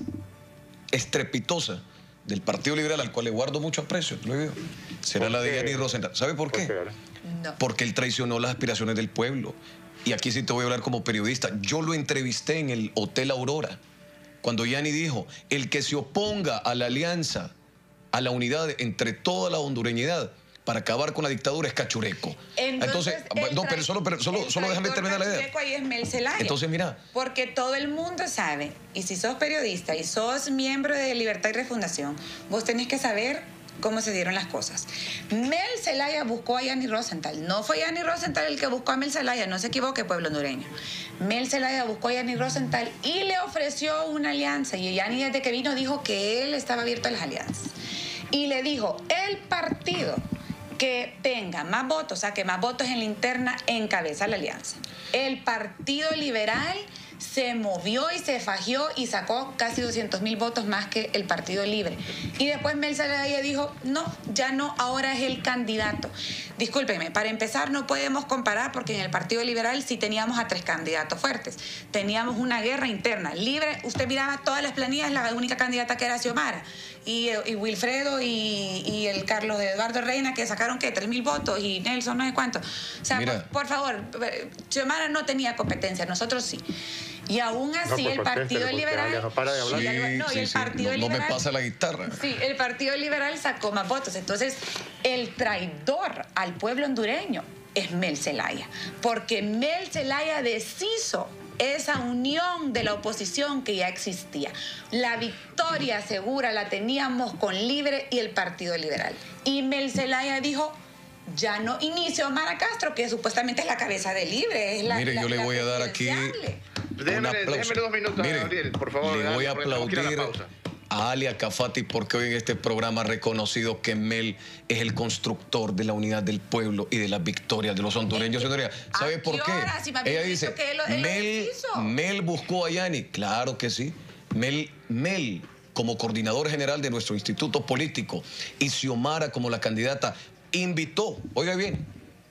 [SPEAKER 4] estrepitosa del Partido Liberal, al cual le guardo mucho aprecio, lo digo, será la de Yanni Rosenthal. ¿Sabe por qué?
[SPEAKER 3] No.
[SPEAKER 4] Porque él traicionó las aspiraciones del pueblo. Y aquí sí te voy a hablar como periodista. Yo lo entrevisté en el Hotel Aurora, cuando Yanni dijo, el que se oponga a la alianza, a la unidad entre toda la hondureñidad, para acabar con la dictadura es cachureco.
[SPEAKER 3] Entonces,
[SPEAKER 4] Entonces no, pero solo, pero solo, solo déjame terminar la idea.
[SPEAKER 3] Ahí es Mel Zelaya.
[SPEAKER 4] Entonces, mira.
[SPEAKER 3] Porque todo el mundo sabe, y si sos periodista y sos miembro de Libertad y Refundación, vos tenés que saber cómo se dieron las cosas. Mel Zelaya buscó a Yanni Rosenthal. No fue Yanni Rosenthal el que buscó a Mel Zelaya, no se equivoque, pueblo hondureño. Mel Zelaya buscó a Yanni Rosenthal y le ofreció una alianza. Y Yanni, desde que vino, dijo que él estaba abierto a las alianzas. Y le dijo, el partido que tenga más votos, o sea, que más votos en la interna, encabeza la alianza. El Partido Liberal se movió y se fagió y sacó casi doscientos mil votos más que el Partido Libre. Y después Mel Zelaya dijo, no, ya no, ahora es el candidato. Discúlpenme, para empezar no podemos comparar porque en el Partido Liberal sí teníamos a tres candidatos fuertes. Teníamos una guerra interna. Libre, usted miraba todas las planillas, la única candidata que era Xiomara. Y, y Wilfredo y, y el Carlos Eduardo Reina, que sacaron, ¿qué? tres mil votos, y Nelson no sé cuánto. O sea, por, por favor, Xiomara no tenía competencia, nosotros sí. Y aún así no, el Partido Liberal...
[SPEAKER 2] No para de hablar.
[SPEAKER 3] Sí, no,
[SPEAKER 4] sí,
[SPEAKER 3] y el
[SPEAKER 4] sí.
[SPEAKER 3] Partido
[SPEAKER 4] No,
[SPEAKER 3] Liberal,
[SPEAKER 4] no me pasa la guitarra.
[SPEAKER 3] Sí, el Partido Liberal sacó más votos. Entonces, el traidor al pueblo hondureño es Mel Zelaya. Porque Mel Zelaya deshizo esa unión de la oposición que ya existía. La victoria segura la teníamos con Libre y el Partido Liberal. Y Mel Zelaya dijo, ya no inicio Mara Castro, que supuestamente es la cabeza de Libre. Es la,
[SPEAKER 4] Mire,
[SPEAKER 3] la,
[SPEAKER 4] yo le
[SPEAKER 3] la
[SPEAKER 4] voy a dar aquí
[SPEAKER 1] Déjeme, déjeme dos minutos,
[SPEAKER 4] Mire,
[SPEAKER 1] Gabriel, por favor.
[SPEAKER 4] Le voy a aplaudir
[SPEAKER 1] a,
[SPEAKER 4] a Alia Cafati porque hoy en este programa ha reconocido que Mel es el constructor de la unidad del pueblo y de las victorias de los hondureños. ¿Sabe por qué?
[SPEAKER 3] Si
[SPEAKER 4] Ella dice,
[SPEAKER 3] que él, él
[SPEAKER 4] Mel, Mel buscó a Yanni. Claro que sí. Mel, Mel, como coordinador general de nuestro instituto político, y Xiomara como la candidata, invitó, oiga bien,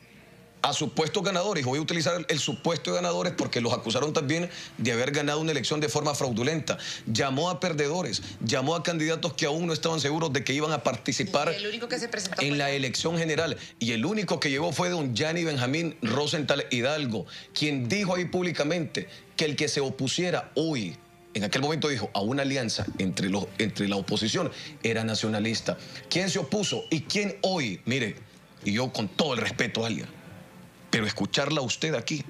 [SPEAKER 4] a supuestos ganadores, y voy a utilizar el, el supuesto de ganadores porque los acusaron también de haber ganado una elección de forma fraudulenta. Llamó a perdedores, llamó a candidatos que aún no estaban seguros de que iban a participar
[SPEAKER 3] el único que se presentó
[SPEAKER 4] en
[SPEAKER 3] fue
[SPEAKER 4] la
[SPEAKER 3] él.
[SPEAKER 4] elección general. Y el único que llegó fue don Yanni Benjamín Rosenthal Hidalgo, quien dijo ahí públicamente que el que se opusiera hoy, en aquel momento dijo, a una alianza entre, los, entre la oposición, era nacionalista. ¿Quién se opuso y quién hoy? Mire, y yo con todo el respeto, Alia, pero escucharla a usted aquí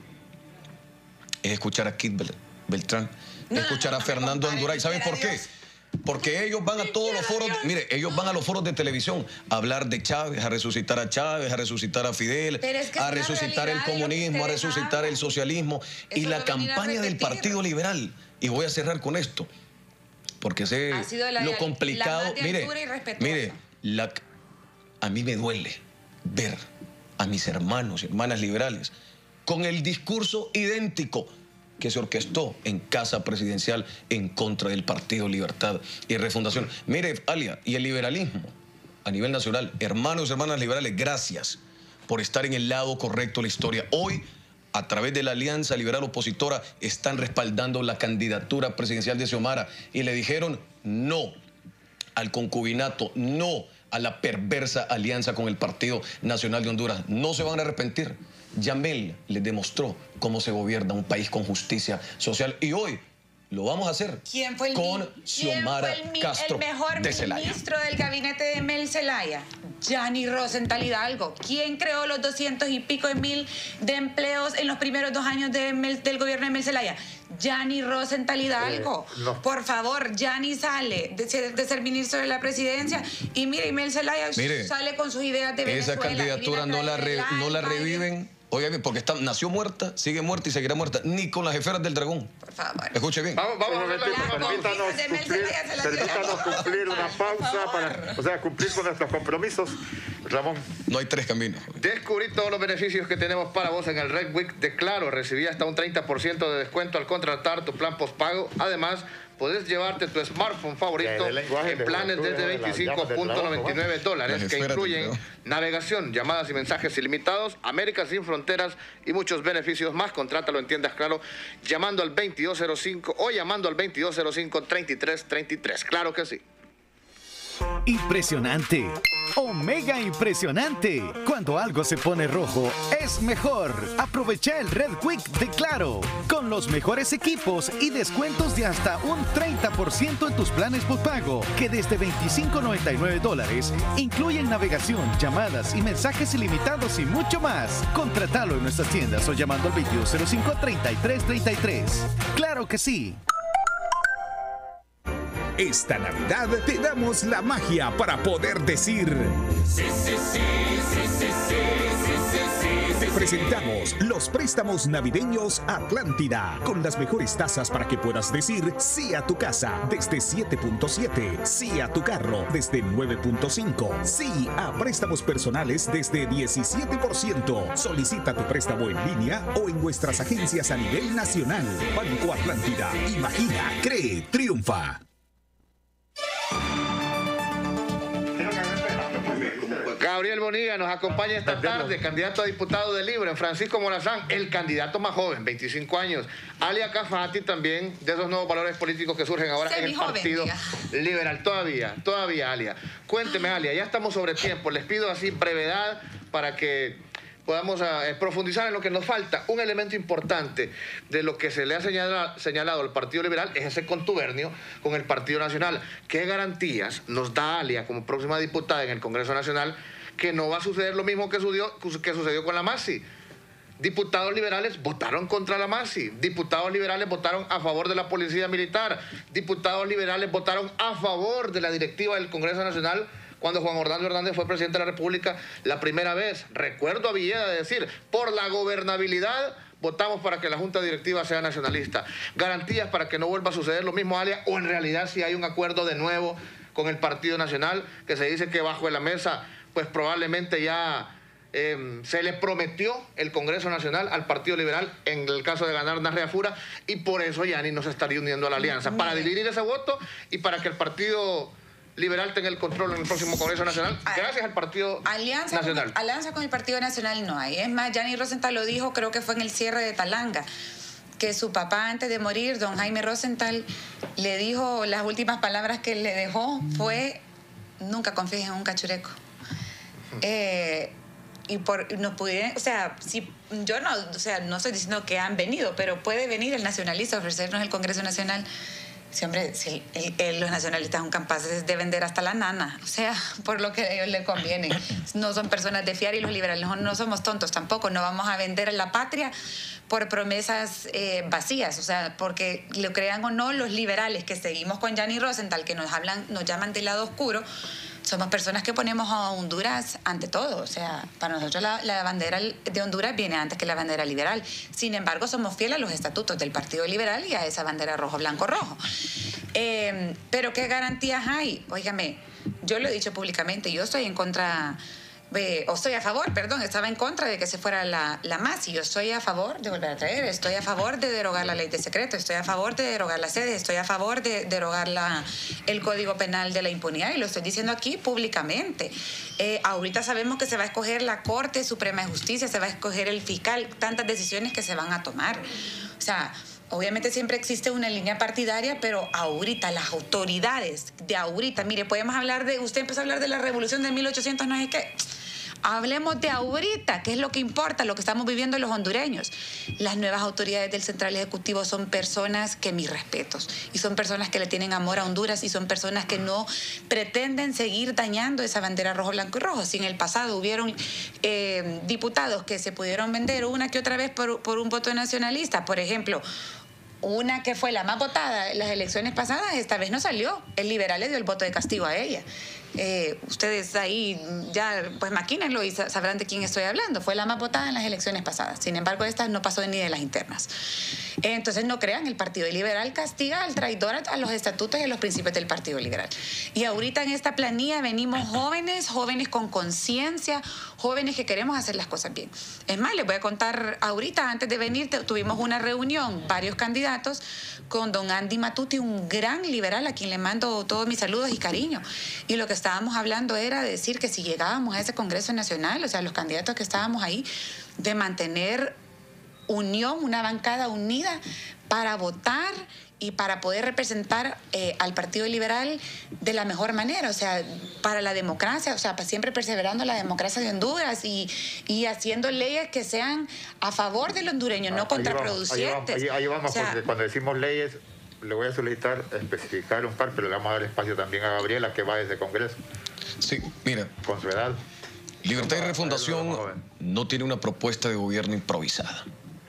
[SPEAKER 4] es escuchar a Kid Beltrán,
[SPEAKER 3] no,
[SPEAKER 4] escuchar
[SPEAKER 3] no,
[SPEAKER 4] a
[SPEAKER 3] no,
[SPEAKER 4] Fernando
[SPEAKER 3] no,
[SPEAKER 4] Anduray. ¿Sabe por qué? Porque ellos van a todos los foros, mire, ellos van a los foros de televisión a hablar de Chávez, a resucitar a Chávez, a resucitar a Fidel,
[SPEAKER 3] es que
[SPEAKER 4] a
[SPEAKER 3] es
[SPEAKER 4] resucitar el comunismo, a resucitar hablan. el socialismo. Eso y la campaña del Partido Liberal, y voy a cerrar con esto, porque sé
[SPEAKER 3] la,
[SPEAKER 4] lo complicado.
[SPEAKER 3] La
[SPEAKER 4] mire, mire, la, a mí me duele ver a mis hermanos y hermanas liberales con el discurso idéntico que se orquestó en Casa Presidencial en contra del Partido Libertad y Refundación. Mire, Alia, y el liberalismo a nivel nacional, hermanos y hermanas liberales, gracias por estar en el lado correcto de la historia. Hoy, a través de la Alianza Liberal Opositora, están respaldando la candidatura presidencial de Xiomara y le dijeron no al concubinato, no a la perversa alianza con el Partido Nacional de Honduras. No se van a arrepentir. Yamel les demostró cómo se gobierna un país con justicia social y hoy lo vamos a hacer
[SPEAKER 3] ¿Quién fue el,
[SPEAKER 4] con
[SPEAKER 3] ¿quién
[SPEAKER 4] Xiomara
[SPEAKER 3] fue el,
[SPEAKER 4] Castro
[SPEAKER 3] el mejor
[SPEAKER 4] de Celaya.
[SPEAKER 3] ministro del gabinete de Mel Zelaya? Gianni Rosenthal Hidalgo. ¿Quién creó los doscientos y pico de mil de empleos en los primeros dos años de Mel, del gobierno de Mel Zelaya? Gianni Rosenthal Hidalgo. Eh, no. Por favor, Gianni sale de ser, de ser ministro de la presidencia y mire, Mel Zelaya mire, sale con sus ideas de Venezuela.
[SPEAKER 4] Esa candidatura no la, re, no la reviven. Oiga bien, porque está, nació muerta, sigue muerta y seguirá muerta, ni con las esferas del dragón.
[SPEAKER 3] Por favor.
[SPEAKER 4] Escuche bien.
[SPEAKER 1] Vamos, vamos a ver, permítanos,
[SPEAKER 2] cumplir, permítanos cumplir una pausa para, o sea, cumplir con nuestros compromisos. Ramón.
[SPEAKER 4] No hay tres caminos.
[SPEAKER 1] Descubrí todos los beneficios que tenemos para vos en el Red Week de Claro. Recibí hasta un treinta por ciento de descuento al contratar tu plan postpago. Además, podés llevarte tu smartphone favorito en planes desde veinticinco punto noventa y nueve dólares que incluyen navegación, llamadas y mensajes ilimitados, América sin fronteras y muchos beneficios más. Contrátalo en Tiendas Claro llamando al veintidós cero cinco o llamando al veintidós cero cinco, treinta y tres treinta y tres. Claro que sí.
[SPEAKER 6] Impresionante. Omega impresionante. Cuando algo se pone rojo, es mejor. Aprovecha el Red Week de Claro. Con los mejores equipos y descuentos de hasta un treinta por ciento en tus planes postpago, que desde veinticinco noventa y nueve dólares incluyen navegación, llamadas y mensajes ilimitados y mucho más. Contratalo en nuestras tiendas o llamando al veintidós cero cinco, treinta y tres treinta y tres. ¡Claro que sí!
[SPEAKER 5] Esta Navidad te damos la magia para poder decir sí, sí, sí, sí, sí, sí, sí, sí, sí, sí. Presentamos los préstamos navideños Atlántida, con las mejores tasas para que puedas decir sí a tu casa desde siete punto siete, sí a tu carro desde nueve punto cinco, sí a préstamos personales desde diecisiete por ciento. Solicita tu préstamo en línea o en nuestras agencias a nivel nacional. Banco Atlántida. Imagina, cree, triunfa.
[SPEAKER 1] Gabriel Bonilla nos acompaña esta tarde, candidato a diputado de Libre. Francisco Morazán, el candidato más joven, veinticinco años. Alia Cafati también, de esos nuevos valores políticos que surgen ahora en el Partido Liberal. Todavía, todavía, Alia. Cuénteme, Alia, ya estamos sobre tiempo. Les pido así brevedad para que podamos uh, profundizar en lo que nos falta. Un elemento importante de lo que se le ha señalado, señalado al Partido Liberal es ese contubernio con el Partido Nacional. ¿Qué garantías nos da Alia como próxima diputada en el Congreso Nacional que no va a suceder lo mismo que sucedió, que sucedió con la MASI? Diputados liberales votaron contra la MASI, diputados liberales votaron a favor de la Policía Militar, diputados liberales votaron a favor de la directiva del Congreso Nacional cuando Juan Orlando Hernández fue presidente de la República la primera vez. Recuerdo a Villeda de decir, por la gobernabilidad votamos para que la Junta Directiva sea nacionalista. Garantías para que no vuelva a suceder lo mismo, Alia, o en realidad si hay un acuerdo de nuevo con el Partido Nacional, que se dice que bajo la mesa, pues probablemente ya eh, se le prometió el Congreso Nacional al Partido Liberal en el caso de ganar Narrea Fura, y por eso Yanni no se estaría uniendo a la alianza, para dividir ese voto y para que el Partido Liberal tenga el control en el próximo Congreso Nacional, gracias al Partido
[SPEAKER 3] alianza
[SPEAKER 1] Nacional.
[SPEAKER 3] Con, alianza con el Partido Nacional no hay. Es más, Gianni Rosenthal lo dijo, creo que fue en el cierre de Talanga, que su papá antes de morir, don Jaime Rosenthal, le dijo, las últimas palabras que le dejó fue, nunca confíes en un cachureco. Eh, y por no pudieron, o sea, si yo no, o sea, no estoy diciendo que han venido, pero puede venir el nacionalista a ofrecernos el Congreso Nacional. Sí, hombre, sí, el, el, los nacionalistas son capaces de vender hasta la nana, o sea, por lo que a ellos les conviene. No son personas de fiar y los liberales no, no somos tontos tampoco, no vamos a vender la patria por promesas eh, vacías, o sea, porque lo crean o no, los liberales que seguimos con Gianni Rosenthal, que nos hablan, nos llaman del lado oscuro, somos personas que ponemos a Honduras ante todo. O sea, para nosotros la, la bandera de Honduras viene antes que la bandera liberal. Sin embargo, somos fieles a los estatutos del Partido Liberal y a esa bandera rojo, blanco, rojo. Eh, pero ¿qué garantías hay? Óigame, yo lo he dicho públicamente, yo estoy en contra Eh, o estoy a favor, perdón, estaba en contra de que se fuera la, la M A S, y yo estoy a favor de volver a traer, estoy a favor de derogar la ley de secreto, estoy a favor de derogar las sedes, estoy a favor de derogar la, el Código Penal de la impunidad, y lo estoy diciendo aquí públicamente. Eh, ahorita sabemos que se va a escoger la Corte Suprema de Justicia, se va a escoger el fiscal, tantas decisiones que se van a tomar. O sea, obviamente siempre existe una línea partidaria, pero ahorita las autoridades de ahorita, mire, podemos hablar de, usted empezó a hablar de la revolución de mil ochocientos, no sé qué. Hablemos de ahorita, que es lo que importa, lo que estamos viviendo los hondureños. Las nuevas autoridades del Central Ejecutivo son personas que mis respetos, y son personas que le tienen amor a Honduras, y son personas que no pretenden seguir dañando esa bandera rojo, blanco y rojo. Si en el pasado hubieron eh, diputados que se pudieron vender una que otra vez por, por un voto nacionalista, por ejemplo, una que fue la más votada en las elecciones pasadas, esta vez no salió. El liberal le dio el voto de castigo a ella. Eh, ustedes ahí ya pues maquínenlo y sabrán de quién estoy hablando. Fue la más votada en las elecciones pasadas. Sin embargo, esta no pasó ni de las internas. Eh, entonces no crean, el Partido Liberal castiga al traidor a los estatutos y a los principios del Partido Liberal. Y ahorita en esta planilla venimos jóvenes, jóvenes con conciencia, jóvenes que queremos hacer las cosas bien. Es más, les voy a contar ahorita, antes de venir, tuvimos una reunión, varios candidatos, con don Andy Matuti, un gran liberal a quien le mando todos mis saludos y cariño. Y lo que estábamos hablando era de decir que si llegábamos a ese Congreso Nacional, o sea, los candidatos que estábamos ahí, de mantener unión, una bancada unida para votar y para poder representar eh, al Partido Liberal de la mejor manera, o sea, para la democracia, o sea, siempre perseverando la democracia de Honduras y, y haciendo leyes que sean a favor del hondureño, no contraproducentes.
[SPEAKER 2] Ahí vamos, ahí vamos,
[SPEAKER 3] o sea,
[SPEAKER 2] porque cuando decimos leyes, le voy a solicitar especificar un par, pero le vamos a dar espacio también a Gabriela, que va a ese Congreso.
[SPEAKER 4] Sí, mira.
[SPEAKER 2] Con su edad.
[SPEAKER 4] Libertad y Refundación no tiene una propuesta de gobierno improvisada.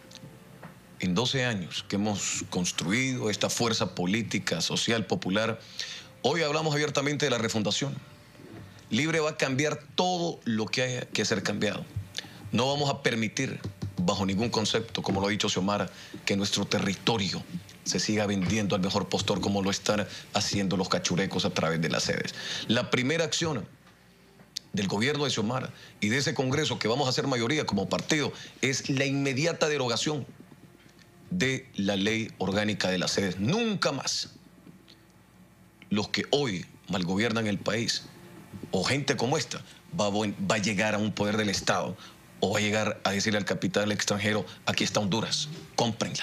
[SPEAKER 4] En doce años que hemos construido esta fuerza política, social, popular, hoy hablamos abiertamente de la refundación. Libre va a cambiar todo lo que haya que ser cambiado. No vamos a permitir, bajo ningún concepto, como lo ha dicho Xiomara, que nuestro territorio se siga vendiendo al mejor postor como lo están haciendo los cachurecos a través de las sedes. La primera acción del gobierno de Xiomara y de ese Congreso que vamos a hacer mayoría como partido es la inmediata derogación de la ley orgánica de las sedes. Nunca más los que hoy malgobiernan el país o gente como esta va a, va a llegar a un poder del Estado o va a llegar a decirle al capital extranjero: aquí está Honduras, cómprenla.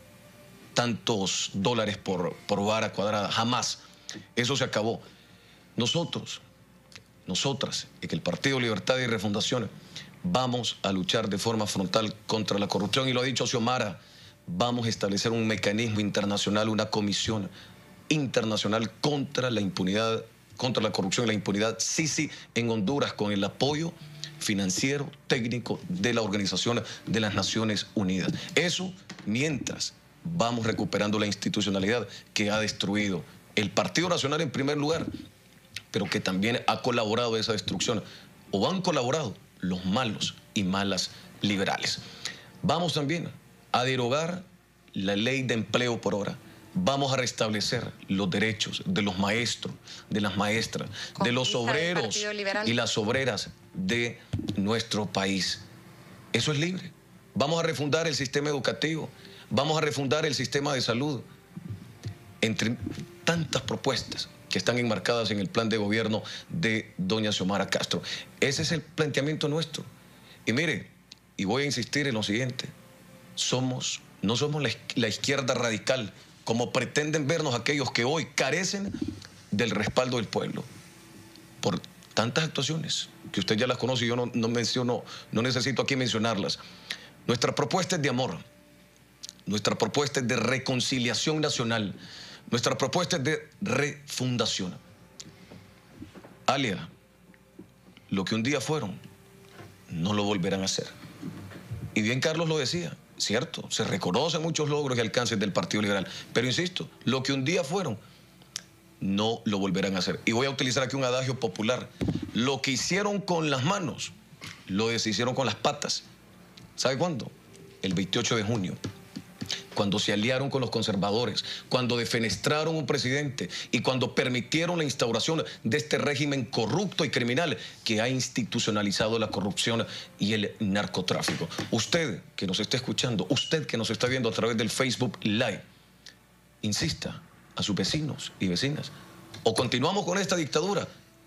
[SPEAKER 4] Tantos dólares por, por vara cuadrada, jamás. Eso se acabó. Nosotros, nosotras, y que el Partido Libertad y Refundación, vamos a luchar de forma frontal contra la corrupción, y lo ha dicho Xiomara. Vamos a establecer un mecanismo internacional, una comisión internacional contra la impunidad, contra la corrupción y la impunidad, sí, sí, en Honduras, con el apoyo financiero, técnico de la Organización de las Naciones Unidas. Eso mientras vamos recuperando la institucionalidad que ha destruido el Partido Nacional en primer lugar, pero que también ha colaborado a esa destrucción, o han colaborado los malos y malas liberales. Vamos también a derogar la ley de empleo por hora. Vamos a restablecer los derechos de los maestros, de las maestras, de los obreros y las obreras de nuestro país. Eso es libre. Vamos a refundar el sistema educativo. Vamos a refundar el sistema de salud. Entre tantas propuestas que están enmarcadas en el plan de gobierno de doña Xiomara Castro. Ese es el planteamiento nuestro. Y mire, y voy a insistir en lo siguiente: somos, no somos la, la izquierda radical, como pretenden vernos aquellos que hoy carecen del respaldo del pueblo por tantas actuaciones que usted ya las conoce y yo no, no menciono, no necesito aquí mencionarlas. Nuestra propuesta es de amor, nuestra propuesta es de reconciliación nacional, nuestra propuesta es de refundación. Alia, lo que un día fueron, no lo volverán a hacer. Y bien Carlos lo decía, cierto, se reconocen muchos logros y alcances del Partido Liberal, pero insisto, lo que un día fueron, no lo volverán a hacer. Y voy a utilizar aquí un adagio popular: lo que hicieron con las manos, lo deshicieron con las patas. ¿Sabe cuándo? El veintiocho de junio cuando se aliaron con los conservadores, cuando defenestraron un presidente y cuando permitieron la instauración de este régimen corrupto y criminal que ha institucionalizado la corrupción y el narcotráfico. Usted que nos está escuchando, usted que nos está viendo a través del Facebook Live, insista a sus vecinos y vecinas. O continuamos con esta dictadura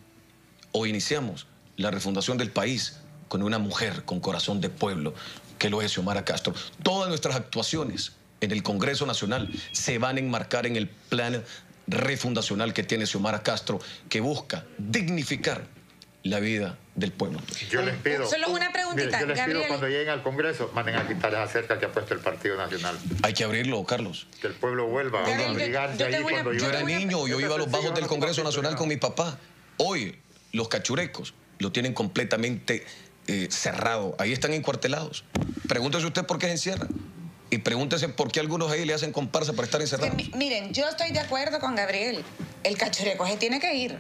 [SPEAKER 4] o iniciamos la refundación del país con una mujer con corazón de pueblo, que lo es Xiomara Castro. Todas nuestras actuaciones en el Congreso Nacional se van a enmarcar en el plan refundacional que tiene Xiomara Castro, que busca dignificar la vida del pueblo.
[SPEAKER 2] Yo les pido...
[SPEAKER 3] Solo una preguntita,
[SPEAKER 2] mire, yo les
[SPEAKER 3] Gabriel.
[SPEAKER 2] pido cuando lleguen al Congreso, manden a quitar esa cerca que ha puesto el Partido Nacional.
[SPEAKER 4] Hay que abrirlo, Carlos.
[SPEAKER 2] Que el pueblo vuelva a
[SPEAKER 3] Gabriel, yo-
[SPEAKER 2] obligarse
[SPEAKER 3] yo
[SPEAKER 2] ahí
[SPEAKER 3] tengo una-
[SPEAKER 2] cuando
[SPEAKER 4] Yo era
[SPEAKER 3] una-
[SPEAKER 4] niño, yo iba a los bajos del Congreso Nacional con mi papá. Hoy los cachurecos lo tienen completamente eh, cerrado. Ahí están encuartelados. Pregúntese usted por qué se encierran. Y pregúntese por qué algunos ahí le hacen comparsa para estar
[SPEAKER 3] Que
[SPEAKER 4] encerrados.
[SPEAKER 3] mi- miren, yo estoy de acuerdo con Gabriel. El cachureco se tiene que ir.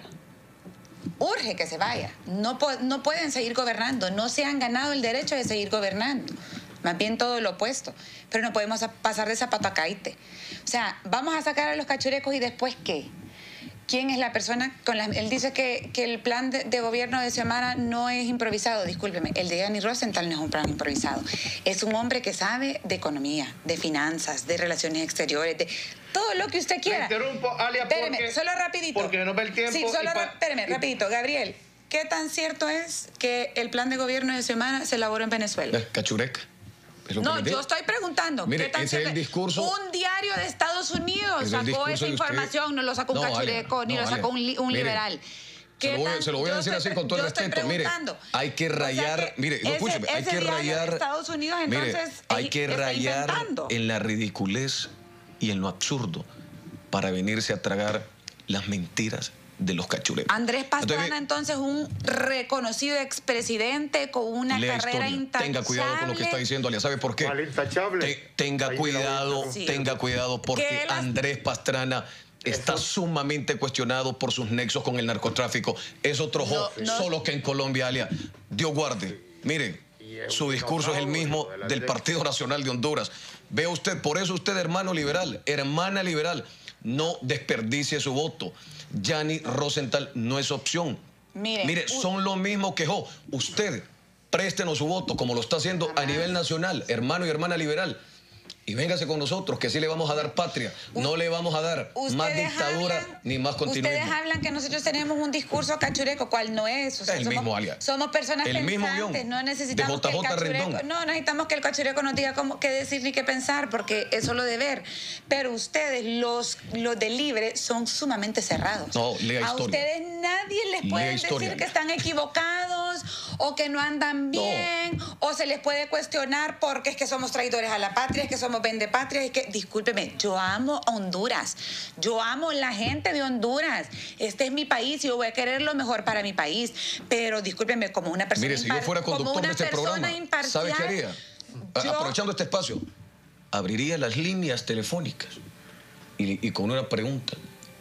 [SPEAKER 3] Urge que se vaya. No, po- no pueden seguir gobernando. No se han ganado el derecho de seguir gobernando. Más bien todo lo opuesto. Pero no podemos a- pasar de zapato a caite. O sea, vamos a sacar a los cachurecos y después ¿qué? ¿Quién es la persona con la... Él dice que, que el plan de, de gobierno de Xiomara no es improvisado. Discúlpeme, el de Gianni Rosenthal no es un plan improvisado. Es un hombre que sabe de economía, de finanzas, de relaciones exteriores, de todo lo que usted quiera.
[SPEAKER 1] Le interrumpo, Alia,
[SPEAKER 3] Espéreme,
[SPEAKER 1] porque-
[SPEAKER 3] solo rapidito.
[SPEAKER 1] porque nos ve el tiempo
[SPEAKER 3] Sí, solo
[SPEAKER 1] y pa-
[SPEAKER 3] ra- espéreme,
[SPEAKER 1] y-
[SPEAKER 3] rapidito. Gabriel, ¿qué tan cierto es que el plan de gobierno de Xiomara se elaboró en Venezuela?
[SPEAKER 4] Eh, Cachureca. Es lo que
[SPEAKER 3] No,
[SPEAKER 4] les digo.
[SPEAKER 3] yo estoy preguntando.
[SPEAKER 4] Mire,
[SPEAKER 3] ¿qué tan
[SPEAKER 4] ese es el
[SPEAKER 3] cierto
[SPEAKER 4] discurso-
[SPEAKER 3] Un diario de Estados Unidos
[SPEAKER 4] Es el
[SPEAKER 3] sacó
[SPEAKER 4] discurso
[SPEAKER 3] esa
[SPEAKER 4] de usted.
[SPEAKER 3] información, no lo sacó un
[SPEAKER 4] No,
[SPEAKER 3] cachureco,
[SPEAKER 4] Alia,
[SPEAKER 3] ni
[SPEAKER 4] no,
[SPEAKER 3] lo sacó
[SPEAKER 4] Alia.
[SPEAKER 3] un, li- un
[SPEAKER 4] Mire,
[SPEAKER 3] liberal.
[SPEAKER 4] Se
[SPEAKER 3] ¿Qué
[SPEAKER 4] lo, voy,
[SPEAKER 3] tan-
[SPEAKER 4] se lo voy a
[SPEAKER 3] yo
[SPEAKER 4] decir
[SPEAKER 3] estoy
[SPEAKER 4] así con todo el
[SPEAKER 3] pre- yo estoy
[SPEAKER 4] respeto. Mire,
[SPEAKER 3] preguntando.
[SPEAKER 4] hay que
[SPEAKER 3] O sea
[SPEAKER 4] rayar,
[SPEAKER 3] que
[SPEAKER 4] mire,
[SPEAKER 3] ese-
[SPEAKER 4] escúcheme, hay
[SPEAKER 3] ese
[SPEAKER 4] que
[SPEAKER 3] diario de
[SPEAKER 4] rayar.
[SPEAKER 3] Estados Unidos,
[SPEAKER 4] mire,
[SPEAKER 3] entonces,
[SPEAKER 4] hay
[SPEAKER 3] eh,
[SPEAKER 4] que
[SPEAKER 3] está
[SPEAKER 4] rayar
[SPEAKER 3] inventando.
[SPEAKER 4] en la ridiculez y en lo absurdo para venirse a tragar las mentiras de los cachurecos.
[SPEAKER 3] Andrés Pastrana,
[SPEAKER 4] Entonces,
[SPEAKER 3] entonces, un reconocido expresidente con una
[SPEAKER 4] lea
[SPEAKER 3] carrera
[SPEAKER 4] historia.
[SPEAKER 3] intachable.
[SPEAKER 4] Tenga cuidado con lo que está diciendo, Alia. ¿Sabe por qué?
[SPEAKER 2] Al intachable.
[SPEAKER 4] Te- tenga
[SPEAKER 2] Ahí
[SPEAKER 4] cuidado,
[SPEAKER 2] la voy a
[SPEAKER 4] tenga cuidado, porque
[SPEAKER 3] Que las-
[SPEAKER 4] Andrés Pastrana está
[SPEAKER 2] Eso.
[SPEAKER 4] sumamente cuestionado por sus nexos con el narcotráfico. Es otro jo,
[SPEAKER 3] No, no.
[SPEAKER 4] solo que en Colombia, Alia. Dios guarde. Mire,
[SPEAKER 2] Y es
[SPEAKER 4] su
[SPEAKER 2] un
[SPEAKER 4] discurso es el
[SPEAKER 2] dinosaurio
[SPEAKER 4] mismo
[SPEAKER 2] de la
[SPEAKER 4] del
[SPEAKER 2] derecha.
[SPEAKER 4] Partido Nacional de Honduras. Vea usted, por eso usted, hermano liberal, hermana liberal, no desperdicie su voto. Gianni Rosenthal no es opción.
[SPEAKER 3] Mire,
[SPEAKER 4] Mire,
[SPEAKER 3] u-
[SPEAKER 4] son lo mismo que Jo. Usted, préstenos su voto, como lo está haciendo a nivel nacional, hermano y hermana liberal. Y véngase con nosotros, que sí le vamos a dar patria. No le vamos a dar más
[SPEAKER 3] Ustedes
[SPEAKER 4] dictadura
[SPEAKER 3] hablan-
[SPEAKER 4] ni más
[SPEAKER 3] Ustedes
[SPEAKER 4] continuismo.
[SPEAKER 3] hablan que nosotros tenemos un discurso cachureco, cual no es. O sea,
[SPEAKER 4] El
[SPEAKER 3] somos,
[SPEAKER 4] mismo, Alia.
[SPEAKER 3] somos personas
[SPEAKER 4] El mismo
[SPEAKER 3] pensantes,
[SPEAKER 4] guión
[SPEAKER 3] no necesitamos
[SPEAKER 4] de
[SPEAKER 3] que el
[SPEAKER 4] J J
[SPEAKER 3] cachureco,
[SPEAKER 4] Rendón.
[SPEAKER 3] no necesitamos que el cachureco nos diga cómo, qué decir ni qué pensar, porque es solo deber. Pero ustedes, los, los de libre, son sumamente cerrados.
[SPEAKER 4] No, lea
[SPEAKER 3] A
[SPEAKER 4] historia.
[SPEAKER 3] ustedes nadie les
[SPEAKER 4] Lea
[SPEAKER 3] puede
[SPEAKER 4] historia,
[SPEAKER 3] decir que
[SPEAKER 4] Alia.
[SPEAKER 3] están equivocados o que no andan bien o se les puede cuestionar porque es que somos traidores a la patria, es que somos vendepatrias, es que, discúlpeme, yo amo Honduras, yo amo la gente de Honduras, este es mi país y yo voy a querer lo mejor para mi país, pero discúlpeme, como una persona
[SPEAKER 4] Mire, si yo
[SPEAKER 3] impar-
[SPEAKER 4] fuera
[SPEAKER 3] como
[SPEAKER 4] conductor de
[SPEAKER 3] una
[SPEAKER 4] este
[SPEAKER 3] persona
[SPEAKER 4] programa,
[SPEAKER 3] imparcial,
[SPEAKER 4] ¿sabe qué haría? A-
[SPEAKER 3] yo-
[SPEAKER 4] Aprovechando este espacio, abriría las líneas telefónicas y, y con una pregunta.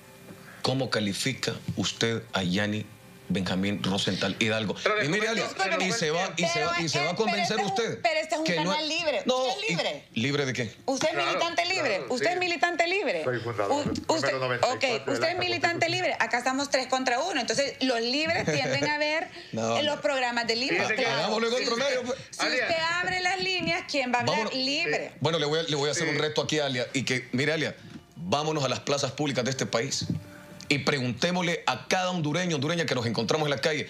[SPEAKER 4] ¿Cómo califica usted a Gianni Benjamín Rosenthal Hidalgo?
[SPEAKER 1] Pero
[SPEAKER 4] Y mire, Alia,
[SPEAKER 3] discúlpeme,
[SPEAKER 4] y se va, y se va, y se va a
[SPEAKER 3] pero
[SPEAKER 4] convencer
[SPEAKER 3] este es un-
[SPEAKER 4] usted.
[SPEAKER 3] pero este es un
[SPEAKER 4] que no
[SPEAKER 3] canal libre. ¿Usted es
[SPEAKER 4] y-
[SPEAKER 3] libre?
[SPEAKER 4] ¿Libre de qué?
[SPEAKER 3] Usted es
[SPEAKER 1] Claro,
[SPEAKER 3] militante libre,
[SPEAKER 2] claro,
[SPEAKER 3] usted
[SPEAKER 2] sí.
[SPEAKER 3] es militante libre.
[SPEAKER 2] Soy fundador,
[SPEAKER 3] U-
[SPEAKER 2] número
[SPEAKER 3] usted,
[SPEAKER 2] noventa y
[SPEAKER 3] ok,
[SPEAKER 2] cuatro de
[SPEAKER 3] usted
[SPEAKER 2] la
[SPEAKER 3] es militante
[SPEAKER 2] Constitución.
[SPEAKER 3] libre. Acá estamos tres contra uno. Entonces, los libres tienden a ver
[SPEAKER 4] No,
[SPEAKER 3] en los
[SPEAKER 4] no.
[SPEAKER 3] programas de libre.
[SPEAKER 1] Fíjese que-
[SPEAKER 4] Hagámoslo en otro medio, pues.
[SPEAKER 3] Si
[SPEAKER 1] Alia.
[SPEAKER 3] usted abre las líneas, ¿quién va a hablar
[SPEAKER 4] Vámonos.
[SPEAKER 3] libre?
[SPEAKER 4] Bueno, le voy a, le voy a hacer un reto aquí a Alia. Y que, mire, Alia, vámonos a las plazas públicas de este país y preguntémosle a cada hondureño, hondureña que nos encontramos en la calle,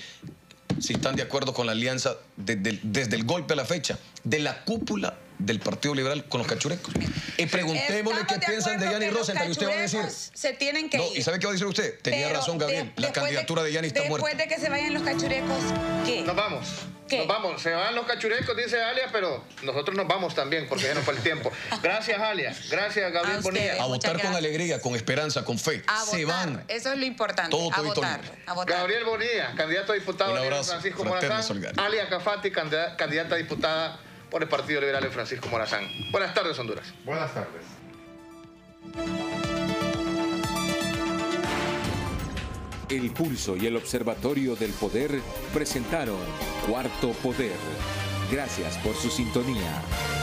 [SPEAKER 4] si están de acuerdo con la alianza desde, desde el golpe a la fecha de la cúpula del Partido Liberal con los cachurecos. Y preguntémosle
[SPEAKER 3] Estamos
[SPEAKER 4] qué
[SPEAKER 3] de
[SPEAKER 4] piensan de
[SPEAKER 3] acuerdo
[SPEAKER 4] Gianni
[SPEAKER 3] que los
[SPEAKER 4] Rosenthal. Y usted va a decir...
[SPEAKER 3] cachurecos se tienen que
[SPEAKER 4] No,
[SPEAKER 3] ir.
[SPEAKER 4] ¿y sabe qué va a decir usted? Tenía
[SPEAKER 3] Pero
[SPEAKER 4] razón, Gabriel.
[SPEAKER 3] de-
[SPEAKER 4] la
[SPEAKER 3] después
[SPEAKER 4] candidatura de, Gianni está
[SPEAKER 3] Después
[SPEAKER 4] muerta.
[SPEAKER 3] de que se vayan los cachurecos, ¿qué?
[SPEAKER 1] Nos vamos.
[SPEAKER 3] ¿Qué?
[SPEAKER 1] Nos vamos. Se van los cachurecos, dice Alia, pero nosotros nos vamos también porque ya nos fue el tiempo. Gracias, Alia. Gracias,
[SPEAKER 3] A
[SPEAKER 1] Gabriel
[SPEAKER 3] ustedes.
[SPEAKER 1] Bonilla.
[SPEAKER 4] A
[SPEAKER 3] Muchas
[SPEAKER 4] votar con
[SPEAKER 3] gracias.
[SPEAKER 4] alegría, con esperanza, con fe.
[SPEAKER 3] A
[SPEAKER 4] Se
[SPEAKER 3] votar.
[SPEAKER 4] van.
[SPEAKER 3] Eso es lo importante.
[SPEAKER 4] Todo,
[SPEAKER 3] a
[SPEAKER 4] todito
[SPEAKER 3] votar.
[SPEAKER 4] libre.
[SPEAKER 3] A votar.
[SPEAKER 1] Gabriel Bonilla, candidato a diputado
[SPEAKER 4] Un
[SPEAKER 1] de
[SPEAKER 4] abrazo
[SPEAKER 1] Francisco
[SPEAKER 4] fraterno,
[SPEAKER 1] Morazán.
[SPEAKER 4] solidario.
[SPEAKER 1] Alia Cafati, candidata, candidata a diputada por el Partido Liberal en Francisco Morazán. Buenas tardes, Honduras.
[SPEAKER 2] Buenas tardes.
[SPEAKER 7] El Pulso y el Observatorio del Poder presentaron Cuarto Poder. Gracias por su sintonía.